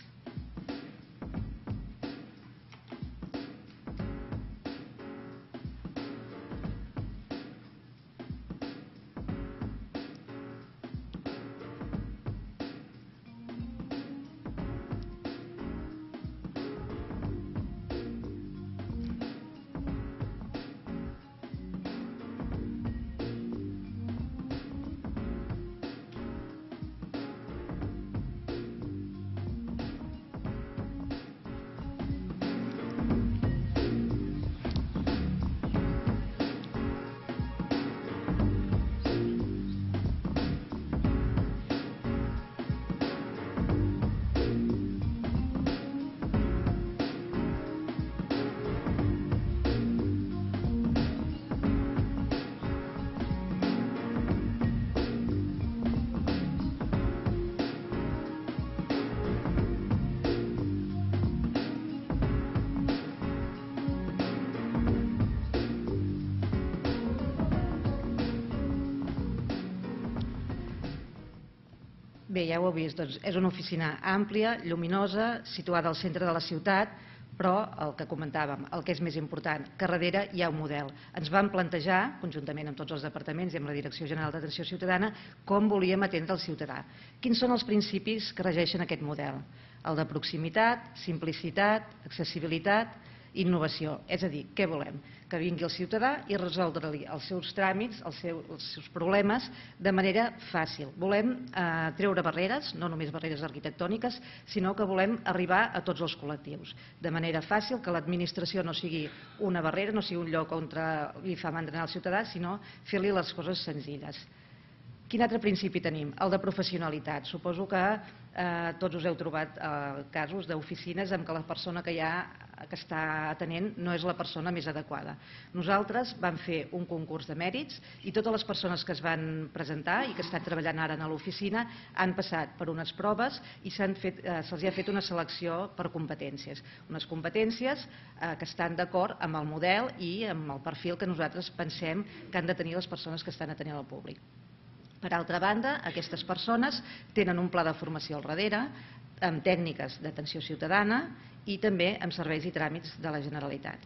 Bé, ja ho heu vist, doncs és una oficina àmplia, lluminosa, situada al centre de la ciutat, però el que comentàvem, el que és més important, que darrere hi ha un model. Ens vam plantejar, conjuntament amb tots els departaments i amb la Direcció General d'Atenció Ciutadana, com volíem atendre el ciutadà. Quins són els principis que regeixen aquest model? El de proximitat, simplicitat, accessibilitat, innovació. És a dir, què volem? Que vingui el ciutadà i resoldre-li els seus tràmits, els seus, els seus problemes de manera fàcil. Volem eh, treure barreres, no només barreres arquitectòniques, sinó que volem arribar a tots els col·lectius. De manera fàcil, que l'administració no sigui una barrera, no sigui un lloc on li fa mandra al ciutadà, sinó fer-li les coses senzilles. Quin altre principi tenim? El de professionalitat. Suposo que eh, tots us heu trobat eh, casos d'oficines en què la persona que hi ha que està atenent no és la persona més adequada. Nosaltres vam fer un concurs de mèrits i totes les persones que es van presentar i que estan treballant ara a l'oficina han passat per unes proves i se'ls eh, ha fet una selecció per competències. Unes competències eh, que estan d'acord amb el model i amb el perfil que nosaltres pensem que han de tenir les persones que estan atenent al públic. Per altra banda, aquestes persones tenen un pla de formació al darrere, amb tècniques d'atenció ciutadana i també amb serveis i tràmits de la Generalitat.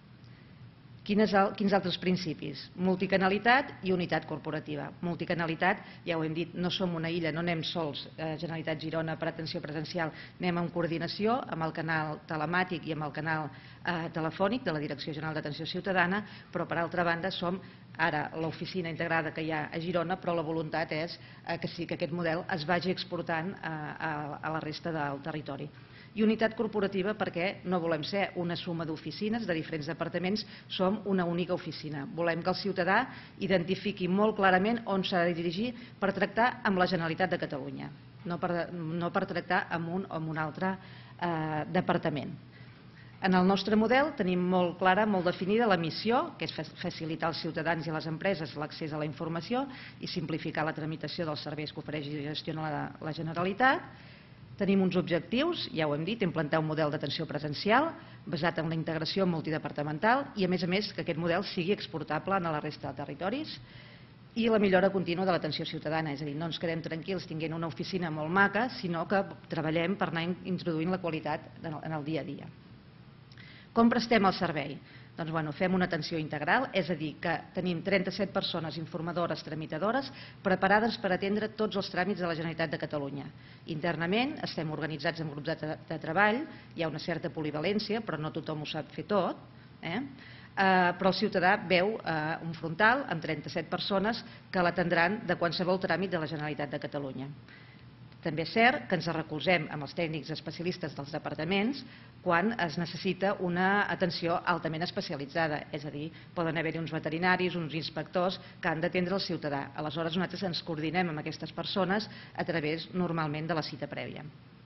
Quins altres principis? Multicanalitat i unitat corporativa. Multicanalitat, ja ho hem dit, no som una illa, no anem sols, Generalitat Girona, per atenció presencial, anem en coordinació amb el canal telemàtic i amb el canal telefònic de la Direcció General d'Atenció Ciutadana, però per altra banda som ara l'oficina integrada que hi ha a Girona, però la voluntat és que sí que aquest model es vagi exportant a la resta del territori. I unitat corporativa perquè no volem ser una suma d'oficines de diferents departaments, som una única oficina. Volem que el ciutadà identifiqui molt clarament on s'ha de dirigir per tractar amb la Generalitat de Catalunya, no per, no per tractar amb un o amb un altre eh, departament. En el nostre model tenim molt clara, molt definida la missió, que és facilitar als ciutadans i a les empreses l'accés a la informació i simplificar la tramitació dels serveis que ofereix i gestiona la, la Generalitat. Tenim uns objectius, ja ho hem dit, implantar un model d'atenció presencial basat en la integració multidepartamental i, a més a més, que aquest model sigui exportable a la resta de territoris i la millora contínua de l'atenció ciutadana, és a dir, no ens quedem tranquils tinguent una oficina molt maca, sinó que treballem per anar introduint la qualitat en el dia a dia. Com prestem el servei? Doncs bueno, fem una atenció integral, és a dir, que tenim trenta-set persones informadores, tramitadores, preparades per atendre tots els tràmits de la Generalitat de Catalunya. Internament estem organitzats en grups de, de treball, hi ha una certa polivalència, però no tothom ho sap fer tot, eh? Uh, però el ciutadà veu uh, un frontal amb trenta-set persones que l'atendran de qualsevol tràmit de la Generalitat de Catalunya. També és cert que ens recolzem amb els tècnics especialistes dels departaments quan es necessita una atenció altament especialitzada, és a dir, poden haver-hi uns veterinaris, uns inspectors que han d'atendre el ciutadà. Aleshores nosaltres ens coordinem amb aquestes persones a través normalment de la cita prèvia.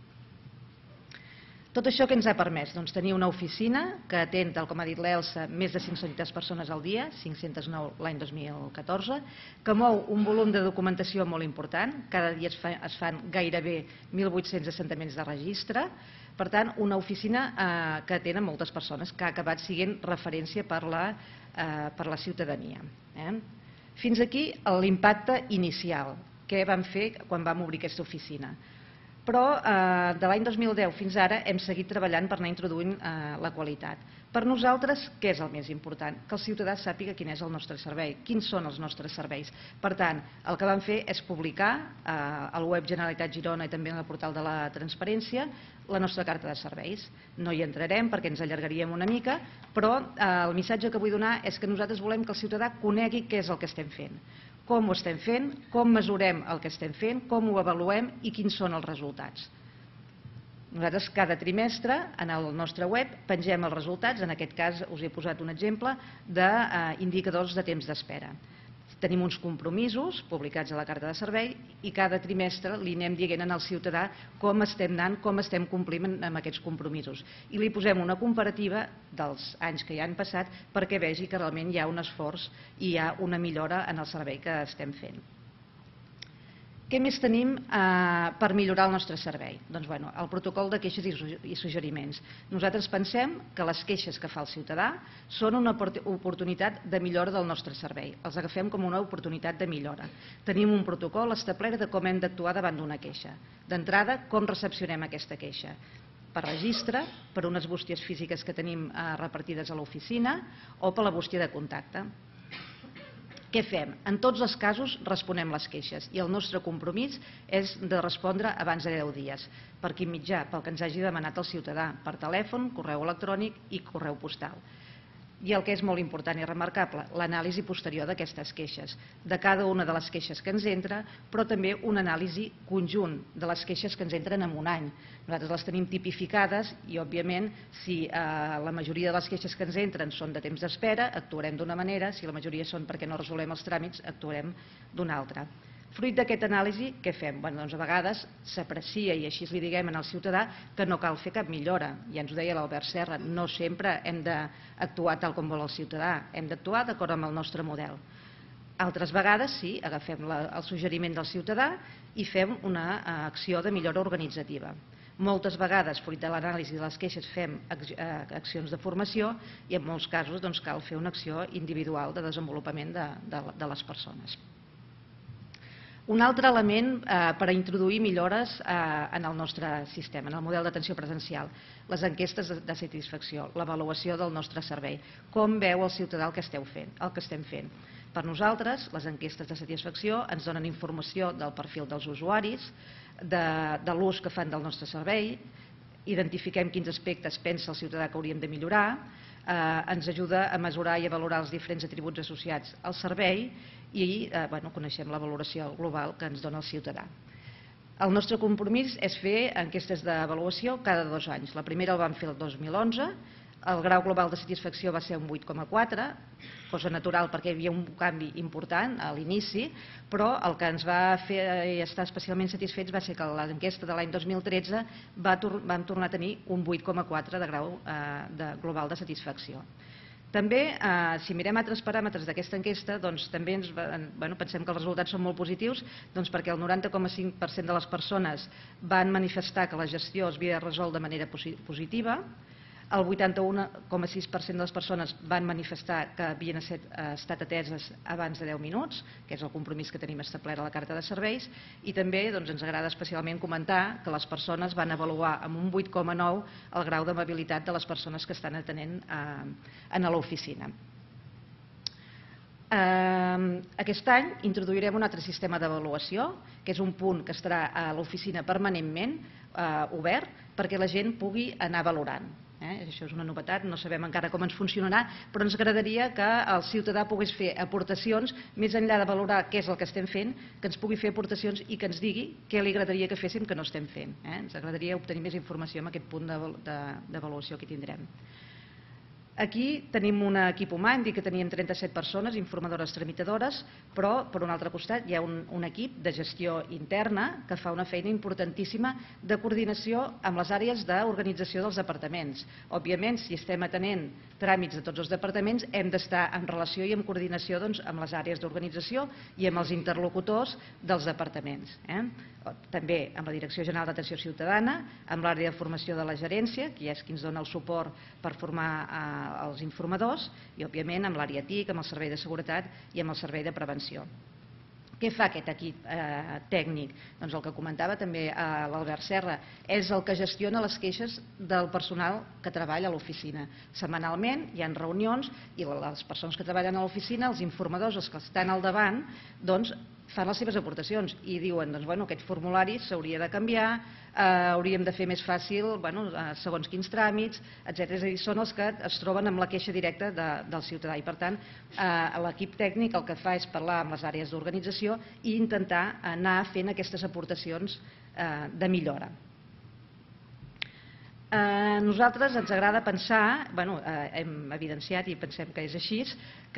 Tot això que ens ha permès? Doncs tenir una oficina que atén, tal com ha dit l'Elsa, més de cinc-centes persones al dia, cinc-centes nou l'any dos mil catorze, que mou un volum de documentació molt important, cada dia es, fa, es fan gairebé mil vuit-cents assentaments de registre, Per tant, una oficina eh, que atenen moltes persones, que ha acabat sent referència per la, eh, per la ciutadania. Eh? Fins aquí l'impacte inicial que vam fer quan vam obrir aquesta oficina. Però eh, de l'any dos mil deu fins ara hem seguit treballant per anar introduint eh, la qualitat. Per nosaltres, què és el més important? Que el ciutadà sàpiga quin és el nostre servei, quins són els nostres serveis. Per tant, el que vam fer és publicar eh, al web Generalitat Girona i també en el portal de la transparència la nostra carta de serveis. No hi entrarem perquè ens allargaríem una mica, però eh, el missatge que vull donar és que nosaltres volem que el ciutadà conegui què és el que estem fent, com ho estem fent, com mesurem el que estem fent, com ho avaluem i quins són els resultats. Nosaltres cada trimestre en el nostre web pengem els resultats, en aquest cas us he posat un exemple d'indicadors de temps d'espera. Tenim uns compromisos publicats a la carta de servei i cada trimestre li anem dient al ciutadà com estem anant, com estem complint amb aquests compromisos. I li posem una comparativa dels anys que ja han passat perquè vegi que realment hi ha un esforç i hi ha una millora en el servei que estem fent. Què més tenim eh, per millorar el nostre servei? Doncs, bueno, el protocol de queixes i suggeriments. Nosaltres pensem que les queixes que fa el ciutadà són una oportunitat de millora del nostre servei. Els agafem com una oportunitat de millora. Tenim un protocol establert de com hem d'actuar davant d'una queixa. D'entrada, com recepcionem aquesta queixa? Per registre, per unes bústies físiques que tenim eh, repartides a l'oficina o per la bústia de contacte. Què fem? En tots els casos responem les queixes i el nostre compromís és de respondre abans de deu dies. Per quin mitjà? Pel que ens hagi demanat el ciutadà, per telèfon, correu electrònic i correu postal. I el que és molt important i remarcable, l'anàlisi posterior d'aquestes queixes, de cada una de les queixes que ens entra, però també una anàlisi conjunt de les queixes que ens entren en un any. Nosaltres les tenim tipificades i, òbviament, si eh, la majoria de les queixes que ens entren són de temps d'espera, actuarem d'una manera, si la majoria són perquè no resolem els tràmits, actuarem d'una altra. Fruit d'aquesta anàlisi, què fem? Bueno, doncs a vegades s'aprecia, i així li diguem al ciutadà, que no cal fer cap millora. Ja ens ho deia l'Albert Serra, no sempre hem d'actuar tal com vol el ciutadà, hem d'actuar d'acord amb el nostre model. Altres vegades, sí, agafem la, el suggeriment del ciutadà i fem una uh, acció de millora organitzativa. Moltes vegades, fruit de l'anàlisi de les queixes, fem accions de formació i en molts casos doncs, cal fer una acció individual de desenvolupament de, de, de les persones. Un altre element eh, per a introduir millores eh, en el nostre sistema, en el model d'atenció presencial, les enquestes de, de satisfacció, l'avaluació del nostre servei, com veu el ciutadà el que, esteu fent, el que estem fent. Per nosaltres, les enquestes de satisfacció ens donen informació del perfil dels usuaris, de, de l'ús que fan del nostre servei, identifiquem quins aspectes pensa el ciutadà que hauríem de millorar, eh, ens ajuda a mesurar i a valorar els diferents atributs associats al servei i eh, bueno, coneixem la valoració global que ens dona el ciutadà. El nostre compromís és fer enquestes d'avaluació cada dos anys. La primera el vam fer el dos mil onze, el grau global de satisfacció va ser un vuit coma quatre, cosa natural perquè hi havia un canvi important a l'inici, però el que ens va fer estar especialment satisfets va ser que l'enquesta de l'any dos mil tretze va, vam tornar a tenir un vuit coma quatre de grau eh, de global de satisfacció. També, eh, si mirem altres paràmetres d'aquesta enquesta, doncs també ens, bueno, pensem que els resultats són molt positius, doncs perquè el noranta coma cinc per cent de les persones van manifestar que la gestió es havia resolt de manera positiva, el vuitanta-un coma sis per cent de les persones van manifestar que havien estat ateses abans de deu minuts, que és el compromís que tenim establert a la carta de serveis, i també doncs, ens agrada especialment comentar que les persones van avaluar amb un vuit coma nou el grau d'amabilitat de les persones que estan atenent eh, a l'oficina. Eh, aquest any introduirem un altre sistema d'avaluació, que és un punt que estarà a l'oficina permanentment eh, obert perquè la gent pugui anar valorant. Eh? Això és una novetat, no sabem encara com ens funcionarà, però ens agradaria que el ciutadà pogués fer aportacions, més enllà de valorar què és el que estem fent, que ens pugui fer aportacions i que ens digui què li agradaria que féssim que no estem fent. Eh? Ens agradaria obtenir més informació en aquest punt d'avaluació que tindrem. Aquí tenim un equip humà, hem dit que teníem trenta-set persones, informadores tramitadores, però per un altre costat hi ha un, un equip de gestió interna que fa una feina importantíssima de coordinació amb les àrees d'organització dels departaments. Òbviament, si estem atenent tràmits de tots els departaments, hem d'estar en relació i en coordinació doncs, amb les àrees d'organització i amb els interlocutors dels departaments. Eh? També amb la Direcció General d'Atenció Ciutadana, amb l'àrea de formació de la gerència, que és qui ens dona el suport per formar eh, els informadors, i òbviament amb l'àrea T I C, amb el Servei de Seguretat i amb el Servei de Prevenció. Què fa aquest equip eh, tècnic? Doncs el que comentava també eh, l'Albert Serra, és el que gestiona les queixes del personal que treballa a l'oficina. Setmanalment hi ha reunions i les persones que treballen a l'oficina, els informadors, els que estan al davant, doncs fan les seves aportacions i diuen doncs, bueno, aquest formulari s'hauria de canviar, eh, hauríem de fer més fàcil bueno, segons quins tràmits, etcètera. És a dir, són els que es troben amb la queixa directa de, del ciutadà i per tant eh, l'equip tècnic el que fa és parlar amb les àrees d'organització i intentar anar fent aquestes aportacions eh, de millora. A nosaltres ens agrada pensar, bueno, eh, hem evidenciat i pensem que és així, que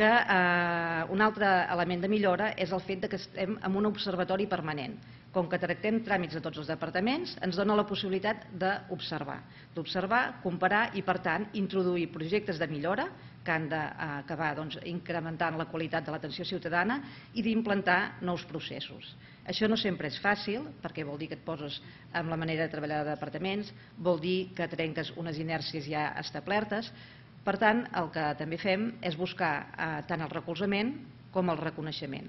eh, un altre element de millora és el fet que estem en un observatori permanent. Com que tractem tràmits de tots els departaments, ens dona la possibilitat d'observar, d'observar, comparar i, per tant, introduir projectes de millora que han d'acabar doncs, incrementant la qualitat de l'atenció ciutadana i d'implantar nous processos. Això no sempre és fàcil, perquè vol dir que et poses amb la manera de treballar de departaments, vol dir que trenques unes inèrcies ja establertes. Per tant, el que també fem és buscar eh, tant el recolzament com el reconeixement.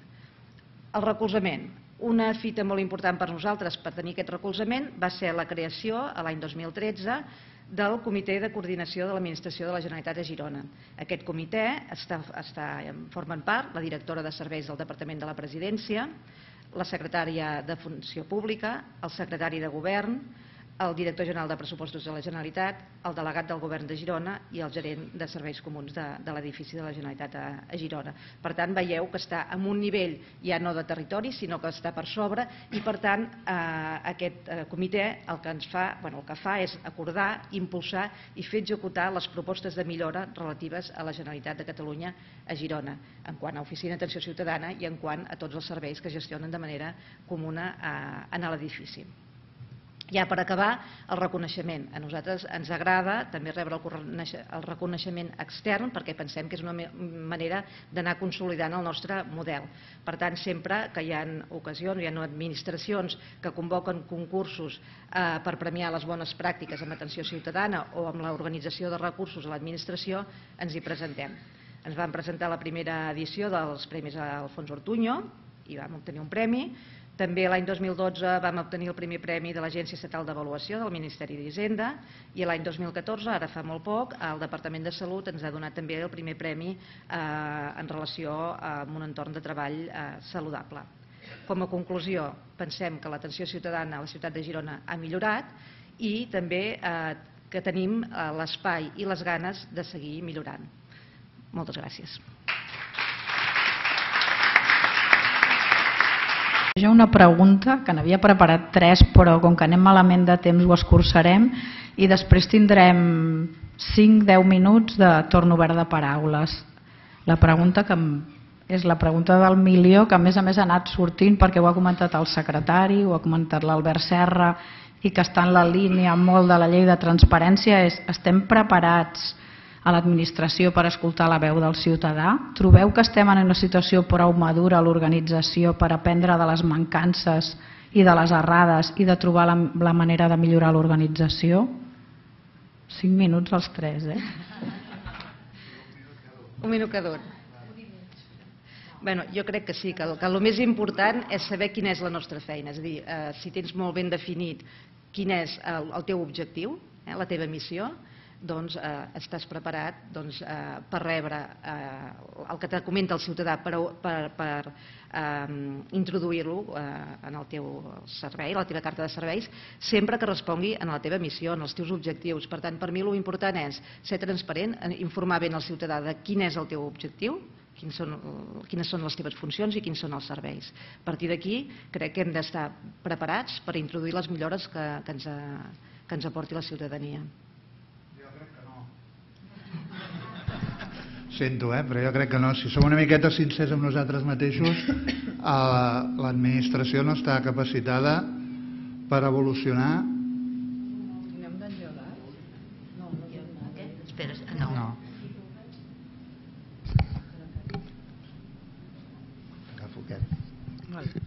El recolzament. Una fita molt important per nosaltres per tenir aquest recolzament va ser la creació, l'any dos mil tretze, del Comitè de Coordinació de l'Administració de la Generalitat de Girona. Aquest comitè està, està, formen part la directora de serveis del Departament de la Presidència, la secretària de Funció Pública, el secretari de Govern, el director general de Pressupostos de la Generalitat, el delegat del Govern de Girona i el gerent de serveis comuns de, de l'edifici de la Generalitat a, a Girona. Per tant, veieu que està en un nivell ja no de territori, sinó que està per sobre i, per tant, eh, aquest eh, comitè el que ens fa, bueno, el que fa és acordar, impulsar i fer executar les propostes de millora relatives a la Generalitat de Catalunya a Girona, en quant a Oficina d'Atenció Ciutadana i en quant a tots els serveis que gestionen de manera comuna eh, en l'edifici. Ja per acabar, el reconeixement. A nosaltres ens agrada també rebre el reconeixement extern perquè pensem que és una manera d'anar consolidant el nostre model. Per tant, sempre que hi ha ocasions, hi ha administracions que convoquen concursos eh, per premiar les bones pràctiques en atenció ciutadana o amb l'organització de recursos a l'administració, ens hi presentem. Ens vam presentar la primera edició dels Premis Alfons Ortuño i vam obtenir un premi. També l'any dos mil dotze vam obtenir el primer premi de l'Agència Estatal d'Avaluació del Ministeri d'Hisenda i l'any dos mil catorze, ara fa molt poc, el Departament de Salut ens ha donat també el primer premi eh, en relació amb un entorn de treball eh, saludable. Com a conclusió, pensem que l'atenció ciutadana a la ciutat de Girona ha millorat i també eh, que tenim eh, l'espai i les ganes de seguir millorant. Moltes gràcies. Jo una pregunta, que n'havia preparat tres, però com que anem malament de temps ho escurçarem i després tindrem cinc a deu minuts de torn obert de paraules. La pregunta que és la pregunta del milió, que a més a més ha anat sortint perquè ho ha comentat el secretari, ho ha comentat l'Albert Serra i que està en la línia molt de la llei de transparència, és: estem preparats a l'administració per escoltar la veu del ciutadà? Trobeu que estem en una situació prou madura a l'organització per aprendre de les mancances i de les errades i de trobar la, la manera de millorar l'organització? Cinc minuts els tres, eh? Un minut cada un. Bueno, jo crec que sí, que el, que el més important és saber quina és la nostra feina. És a dir, eh, si tens molt ben definit quin és el, el teu objectiu, eh, la teva missió, doncs eh, estàs preparat doncs, eh, per rebre eh, el que te comenta el ciutadà per, per, per eh, introduir-lo eh, en el teu servei, la teva carta de serveis, sempre que respongui a la teva missió, en els teus objectius. Per tant, per mi l'important és ser transparent, informar ben el ciutadà de quin és el teu objectiu, quines són, quines són les teves funcions i quins són els serveis. A partir d'aquí crec que hem d'estar preparats per introduir les millores que, que, ens, que ens aporti la ciutadania. Jo crec que no. Sento, eh? però jo crec que no. Si som una miqueta sincers amb nosaltres mateixos, l'administració no està capacitada per evolucionar. N'hem d'engegar? No, no. Espera, no. No. Agafo aquest.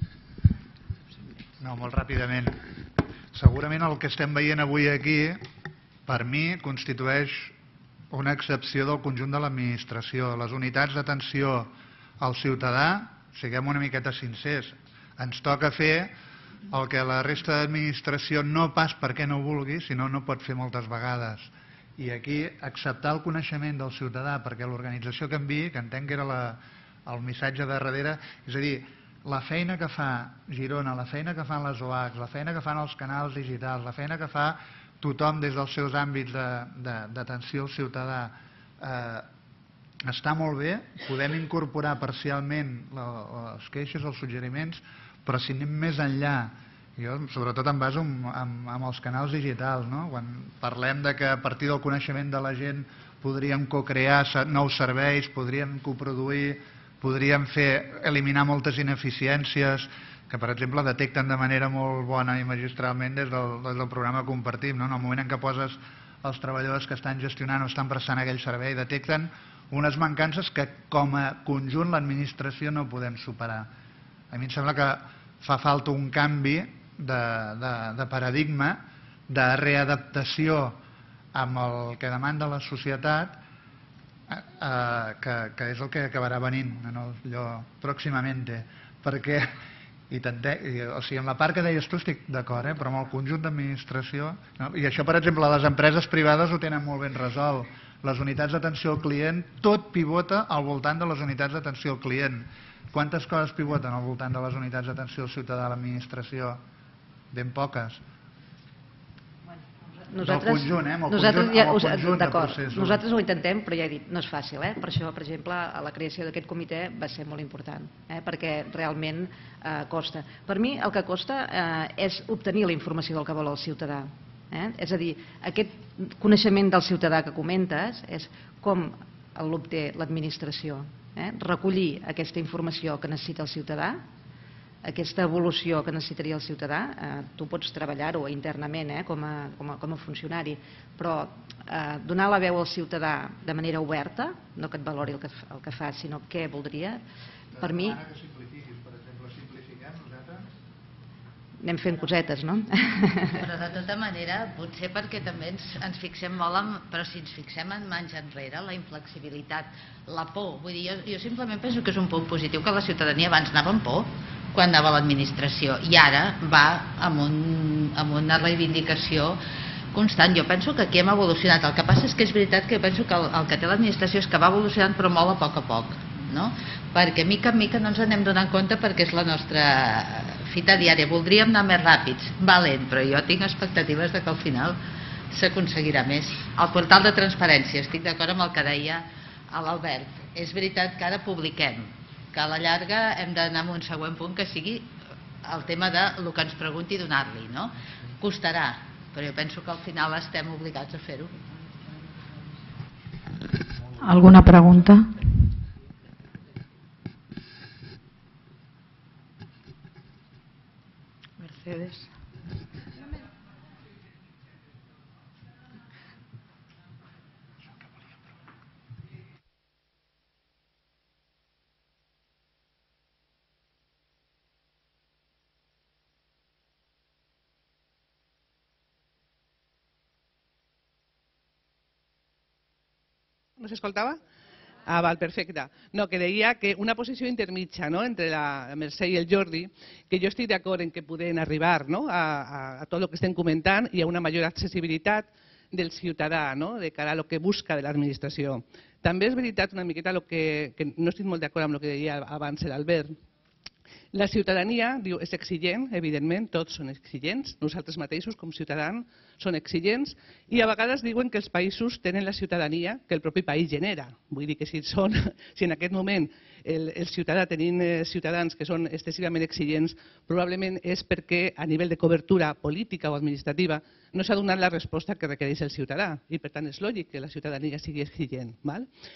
No, molt ràpidament. Segurament el que estem veient avui aquí, per mi, constitueix una excepció del conjunt de l'administració. Les unitats d'atenció al ciutadà, siguem una miqueta sincers, ens toca fer el que la resta d'administració no pas perquè no vulgui, sinó no pot fer moltes vegades. I aquí acceptar el coneixement del ciutadà perquè l'organització canviï, que entenc que era la, el missatge de darrere, és a dir, la feina que fa Girona, la feina que fan les O H, la feina que fan els canals digitals, la feina que fa tothom des dels seus àmbits d'atenció al ciutadà eh, està molt bé, podem incorporar parcialment les queixes, els suggeriments, però si anem més enllà, jo sobretot em baso en, en, en els canals digitals, no? Quan parlem de que a partir del coneixement de la gent podríem co-crear nous serveis, podríem coproduir, podríem fer, eliminar moltes ineficiències que, per exemple, detecten de manera molt bona i magistralment des del, des del programa Compartim. No? En el moment en què poses els treballadors que estan gestionant o estan prestant aquell servei, detecten unes mancances que, com a conjunt, l'administració no podem superar. A mi em sembla que fa falta un canvi de, de, de paradigma, de readaptació amb el que demanda la societat, eh, que, que és el que acabarà venint en allò pròximament, perquè I, tante, o sigui, en la part que deies tu estic d'acord, eh? Però amb el conjunt d'administració, no? I això, per exemple, les empreses privades ho tenen molt ben resolt. Les unitats d'atenció al client, tot pivota al voltant de les unitats d'atenció al client. Quantes coses pivoten al voltant de les unitats d'atenció al ciutadà a l'administració? Ben poques. Nosaltres, del conjunt, eh? Amb el nosaltres, conjunt, ja, amb el conjunt de d'acord, processos. nosaltres ho intentem, però ja he dit, no és fàcil, eh? Per això, per exemple, la creació d'aquest comitè va ser molt important, eh? Perquè realment eh, costa. Per mi el que costa eh, és obtenir la informació del que vol el ciutadà. Eh? És a dir, aquest coneixement del ciutadà que comentes és com l'obté l'administració. Eh? Recollir aquesta informació que necessita el ciutadà, aquesta evolució que necessitaria el ciutadà, eh, tu pots treballar-ho internament eh, com, a, com, a, com a funcionari, però eh, donar la veu al ciutadà de manera oberta, no que et valori el que, el que fa, sinó què voldria, per mi... Que simplifiquis, per exemple, simplifiquem nosaltres? Anem fent cosetes, no? Però de tota manera, potser perquè també ens, ens fixem molt en, però si ens fixem en anys enrere, la inflexibilitat, la por, vull dir, jo, jo simplement penso que és un punt positiu que la ciutadania abans anava amb por quan anava a l'administració i ara va amb, un, amb una reivindicació constant. Jo penso que aquí hem evolucionat, el que passa és que és veritat que penso que el, el que té l'administració és que va evolucionant però molt a poc a poc, no? Perquè mica en mica no ens anem donant compte perquè és la nostra fita diària. Voldríem anar més ràpids, va lent, però jo tinc expectatives de que al final s'aconseguirà més. El portal de transparència, estic d'acord amb el que deia l'Albert, és veritat que ara publiquem, que a la llarga hem d'anar a un següent punt que sigui el tema de el que ens pregunti i donar-li, no? Costarà, però jo penso que al final estem obligats a fer-ho. Alguna pregunta? Mercedes. No s'escoltava? Ah, val, perfecte. No, que deia que una posició intermitja, no?, entre la Mercè i el Jordi, que jo estic d'acord en que podem arribar, no?, a, a, a tot el que estem comentant i a una major accessibilitat del ciutadà, no?, de cara a lo que busca de l'administració. També és veritat una miqueta lo que, que no estic molt d'acord amb el que deia abans l'Albert. La ciutadania diu, és exigent, evidentment, tots són exigents, nosaltres mateixos com ciutadans són exigents i a vegades diuen que els països tenen la ciutadania que el propi país genera. Vull dir que si, són, si en aquest moment el, el ciutadà tenim eh, ciutadans que són excessivament exigents, probablement és perquè a nivell de cobertura política o administrativa no s'ha donat la resposta que requereix el ciutadà i per tant és lògic que la ciutadania sigui exigent. Val?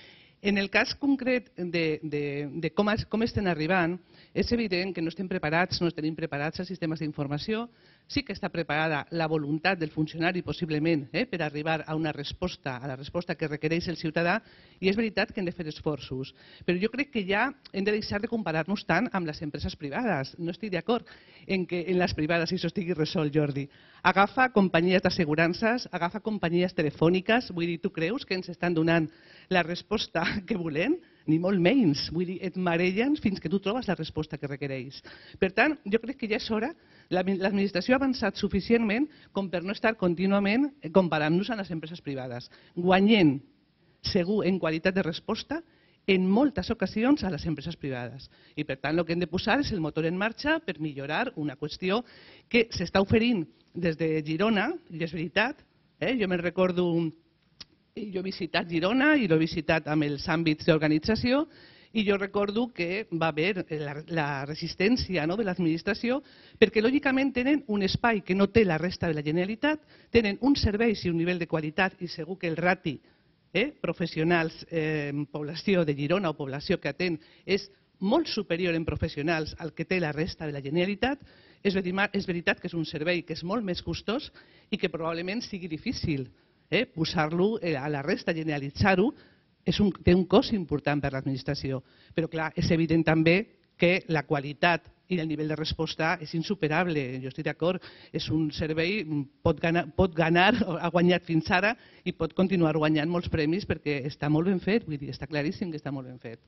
En el cas concret de, de, de com, es, com estem arribant, és evident que no estem preparats, no tenim preparats els sistemes d'informació. Sí que està preparada la voluntat del funcionari, possiblement, eh, per arribar a una resposta, a la resposta que requereix el ciutadà, i és veritat que hem de fer esforços. Però jo crec que ja hem de deixar de comparar-nos tant amb les empreses privades. No estic d'acord en que en les privades això estigui resolt, Jordi. Agafa companyies d'assegurances, agafa companyies telefòniques, vull dir, tu creus que ens estan donant la resposta que volem? Ni molt menys. Vull dir, et marellen fins que tu trobes la resposta que requereix. Per tant, jo crec que ja és hora, l'administració ha avançat suficientment com per no estar contínuament comparant-nos amb les empreses privades. Guanyem, segur, en qualitat de resposta, en moltes ocasions a les empreses privades. I per tant, el que hem de posar és el motor en marxa per millorar una qüestió que s'està oferint des de Girona, i és veritat, eh? jo me'n recordo... Jo he visitat Girona i l'he visitat amb els àmbits d'organització i jo recordo que va haver la, la resistència, no, de l'administració perquè lògicament tenen un espai que no té la resta de la Generalitat, tenen uns serveis i un nivell de qualitat i segur que el rati eh, professionals eh, en població de Girona o població que atén és molt superior en professionals al que té la resta de la Generalitat. És veritat que és un servei que és molt més costós i que probablement sigui difícil Eh, posar-lo a la resta, generalitzar-ho, té un cost important per l'administració. Però clar, és evident també que la qualitat i el nivell de resposta és insuperable. Jo estic d'acord, és un servei, pot ganar, pot ganar, ha guanyat fins ara i pot continuar guanyant molts premis perquè està molt ben fet, vull dir, està claríssim que està molt ben fet.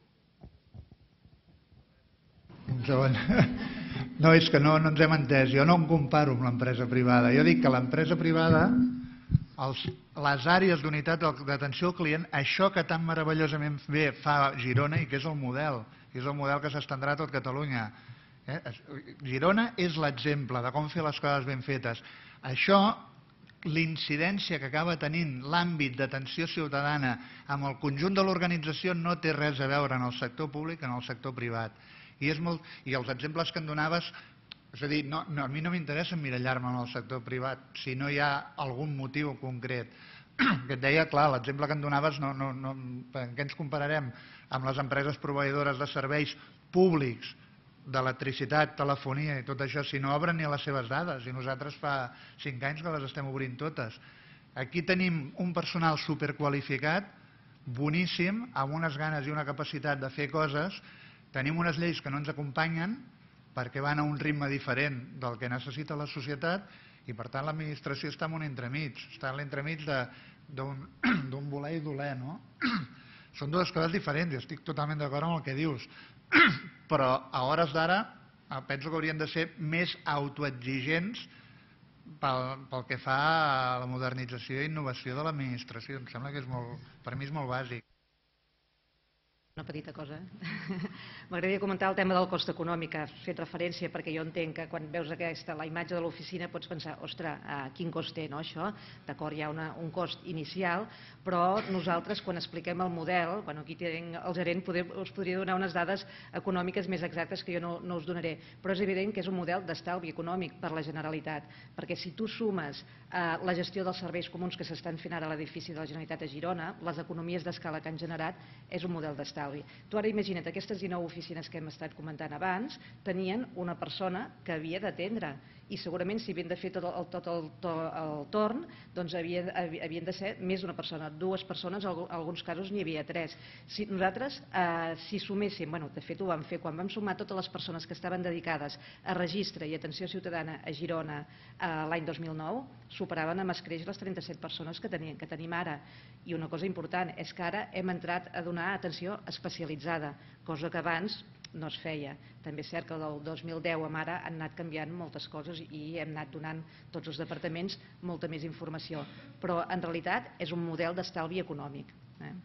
Un segon. No, és que no, no ens hem entès. Jo no em comparo amb l'empresa privada. Jo dic que l'empresa privada... Els, les àrees d'unitat d'atenció al client, això que tan meravellosament bé fa Girona i que és el model, que és el model que s'estendrà a tot Catalunya. Eh? Girona és l'exemple de com fer les coses ben fetes. Això, l'incidència que acaba tenint l'àmbit d'atenció ciutadana amb el conjunt de l'organització no té res a veure en el sector públic que en el sector privat. I, és molt, i els exemples que en donaves... És a dir, no, no, a mi no m'interessa emmirallar-me en el sector privat si no hi ha algun motiu concret. Que et deia, clar, l'exemple que en donaves, no, no, no, en què ens compararem amb les empreses proveïdores de serveis públics, d'electricitat, telefonia i tot això, si no obren ni les seves dades, i nosaltres fa cinc anys que les estem obrint totes. Aquí tenim un personal superqualificat, boníssim, amb unes ganes i una capacitat de fer coses, tenim unes lleis que no ens acompanyen, perquè van a un ritme diferent del que necessita la societat i, per tant, l'administració està en un entremig, està en l'entremig d'un voler i doler, no? Són dues coses diferents, jo estic totalment d'acord amb el que dius, però a hores d'ara penso que haurien de ser més autoexigents pel, pel que fa a la modernització i innovació de l'administració. Em sembla que és molt, per mi és molt bàsic. Una petita cosa. M'agradaria comentar el tema del cost econòmic. Has fet referència perquè jo entenc que quan veus aquesta, la imatge de l'oficina pots pensar, ostres, quin cost té, no, això? D'acord, hi ha una, un cost inicial, però nosaltres quan expliquem el model, bueno, aquí tinc el gerent, poder, us podria donar unes dades econòmiques més exactes que jo no, no us donaré, però és evident que és un model d'estalvi econòmic per la Generalitat, perquè si tu sumes eh, la gestió dels serveis comuns que s'estan fent ara a l'edifici de la Generalitat a Girona, les economies d'escala que han generat, és un model d'estalvi. Tu ara imagina't, aquestes dinou oficines que hem estat comentant abans tenien una persona que havia d'atendre i segurament si havien de fer tot el, tot el, el torn doncs havien, havien de ser més d'una persona, dues persones, en alguns casos n'hi havia tres. Si nosaltres, eh, si suméssim, bueno, de fet ho vam fer, quan vam sumar totes les persones que estaven dedicades a registre i atenció ciutadana a Girona eh, l'any dos mil nou, superaven amb escreix les trenta-set persones que, tenien, que tenim ara. I una cosa important és que ara hem entrat a donar atenció especialitzada, cosa que abans no es feia. També és cert que del dos mil deu a ara han anat canviant moltes coses i hem anat donant tots els departaments molta més informació. Però en realitat és un model d'estalvi econòmic. Eh?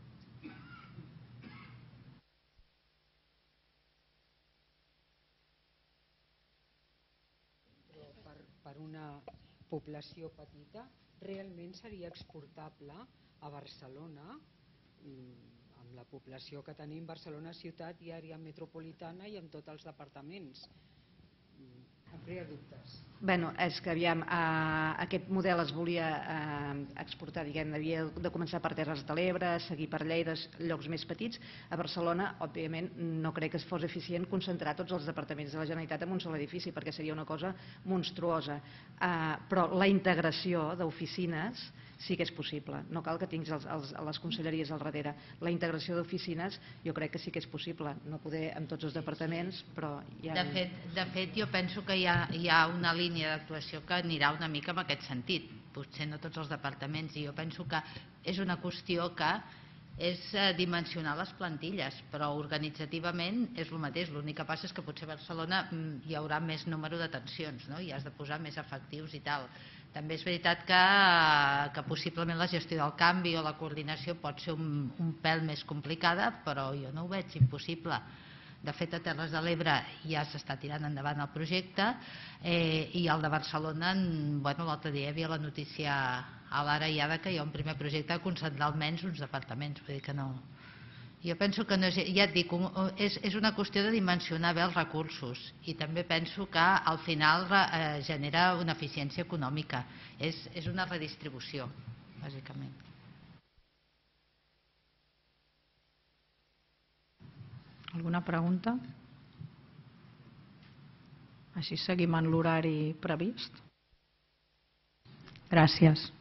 Però per, per una població petita realment seria exportable a Barcelona, amb la població que tenim, Barcelona ciutat i àrea metropolitana i amb tots els departaments. Em crea dubtes. Bueno, és que aviam, eh, aquest model es volia eh, exportar, diguem, havia de començar per Terres de l'Ebre, seguir per Lleida, llocs més petits. A Barcelona, òbviament, no crec que es fos eficient concentrar tots els departaments de la Generalitat en un sol edifici, perquè seria una cosa monstruosa. Eh, però la integració d'oficines sí que és possible. No cal que tinguis els, els, les conselleries al darrere. La integració d'oficines jo crec que sí que és possible. No poder amb tots els departaments, però hi ha... De fet, de fet jo penso que hi ha, hi ha una línia d'actuació que anirà una mica en aquest sentit. Potser no tots els departaments, i jo penso que és una qüestió que és dimensionar les plantilles, però organitzativament és el mateix. L'únic que passa és que potser a Barcelona hi haurà més número d'atencions, no? I has de posar més efectius i tal. També és veritat que, que possiblement la gestió del canvi o la coordinació pot ser un, un pèl més complicada, però jo no ho veig impossible. De fet, a Terres de l'Ebre ja s'està tirant endavant el projecte eh, i el de Barcelona, bueno, l'altre dia hi havia la notícia a l'Ara ja que hi ha un primer projecte de concentrar almenys uns departaments, vull dir que no... Jo penso que, no és, ja et dic, és, és una qüestió de dimensionar bé els recursos i també penso que al final eh, genera una eficiència econòmica. És, és una redistribució, bàsicament. Alguna pregunta? Així seguim en l'horari previst. Gràcies.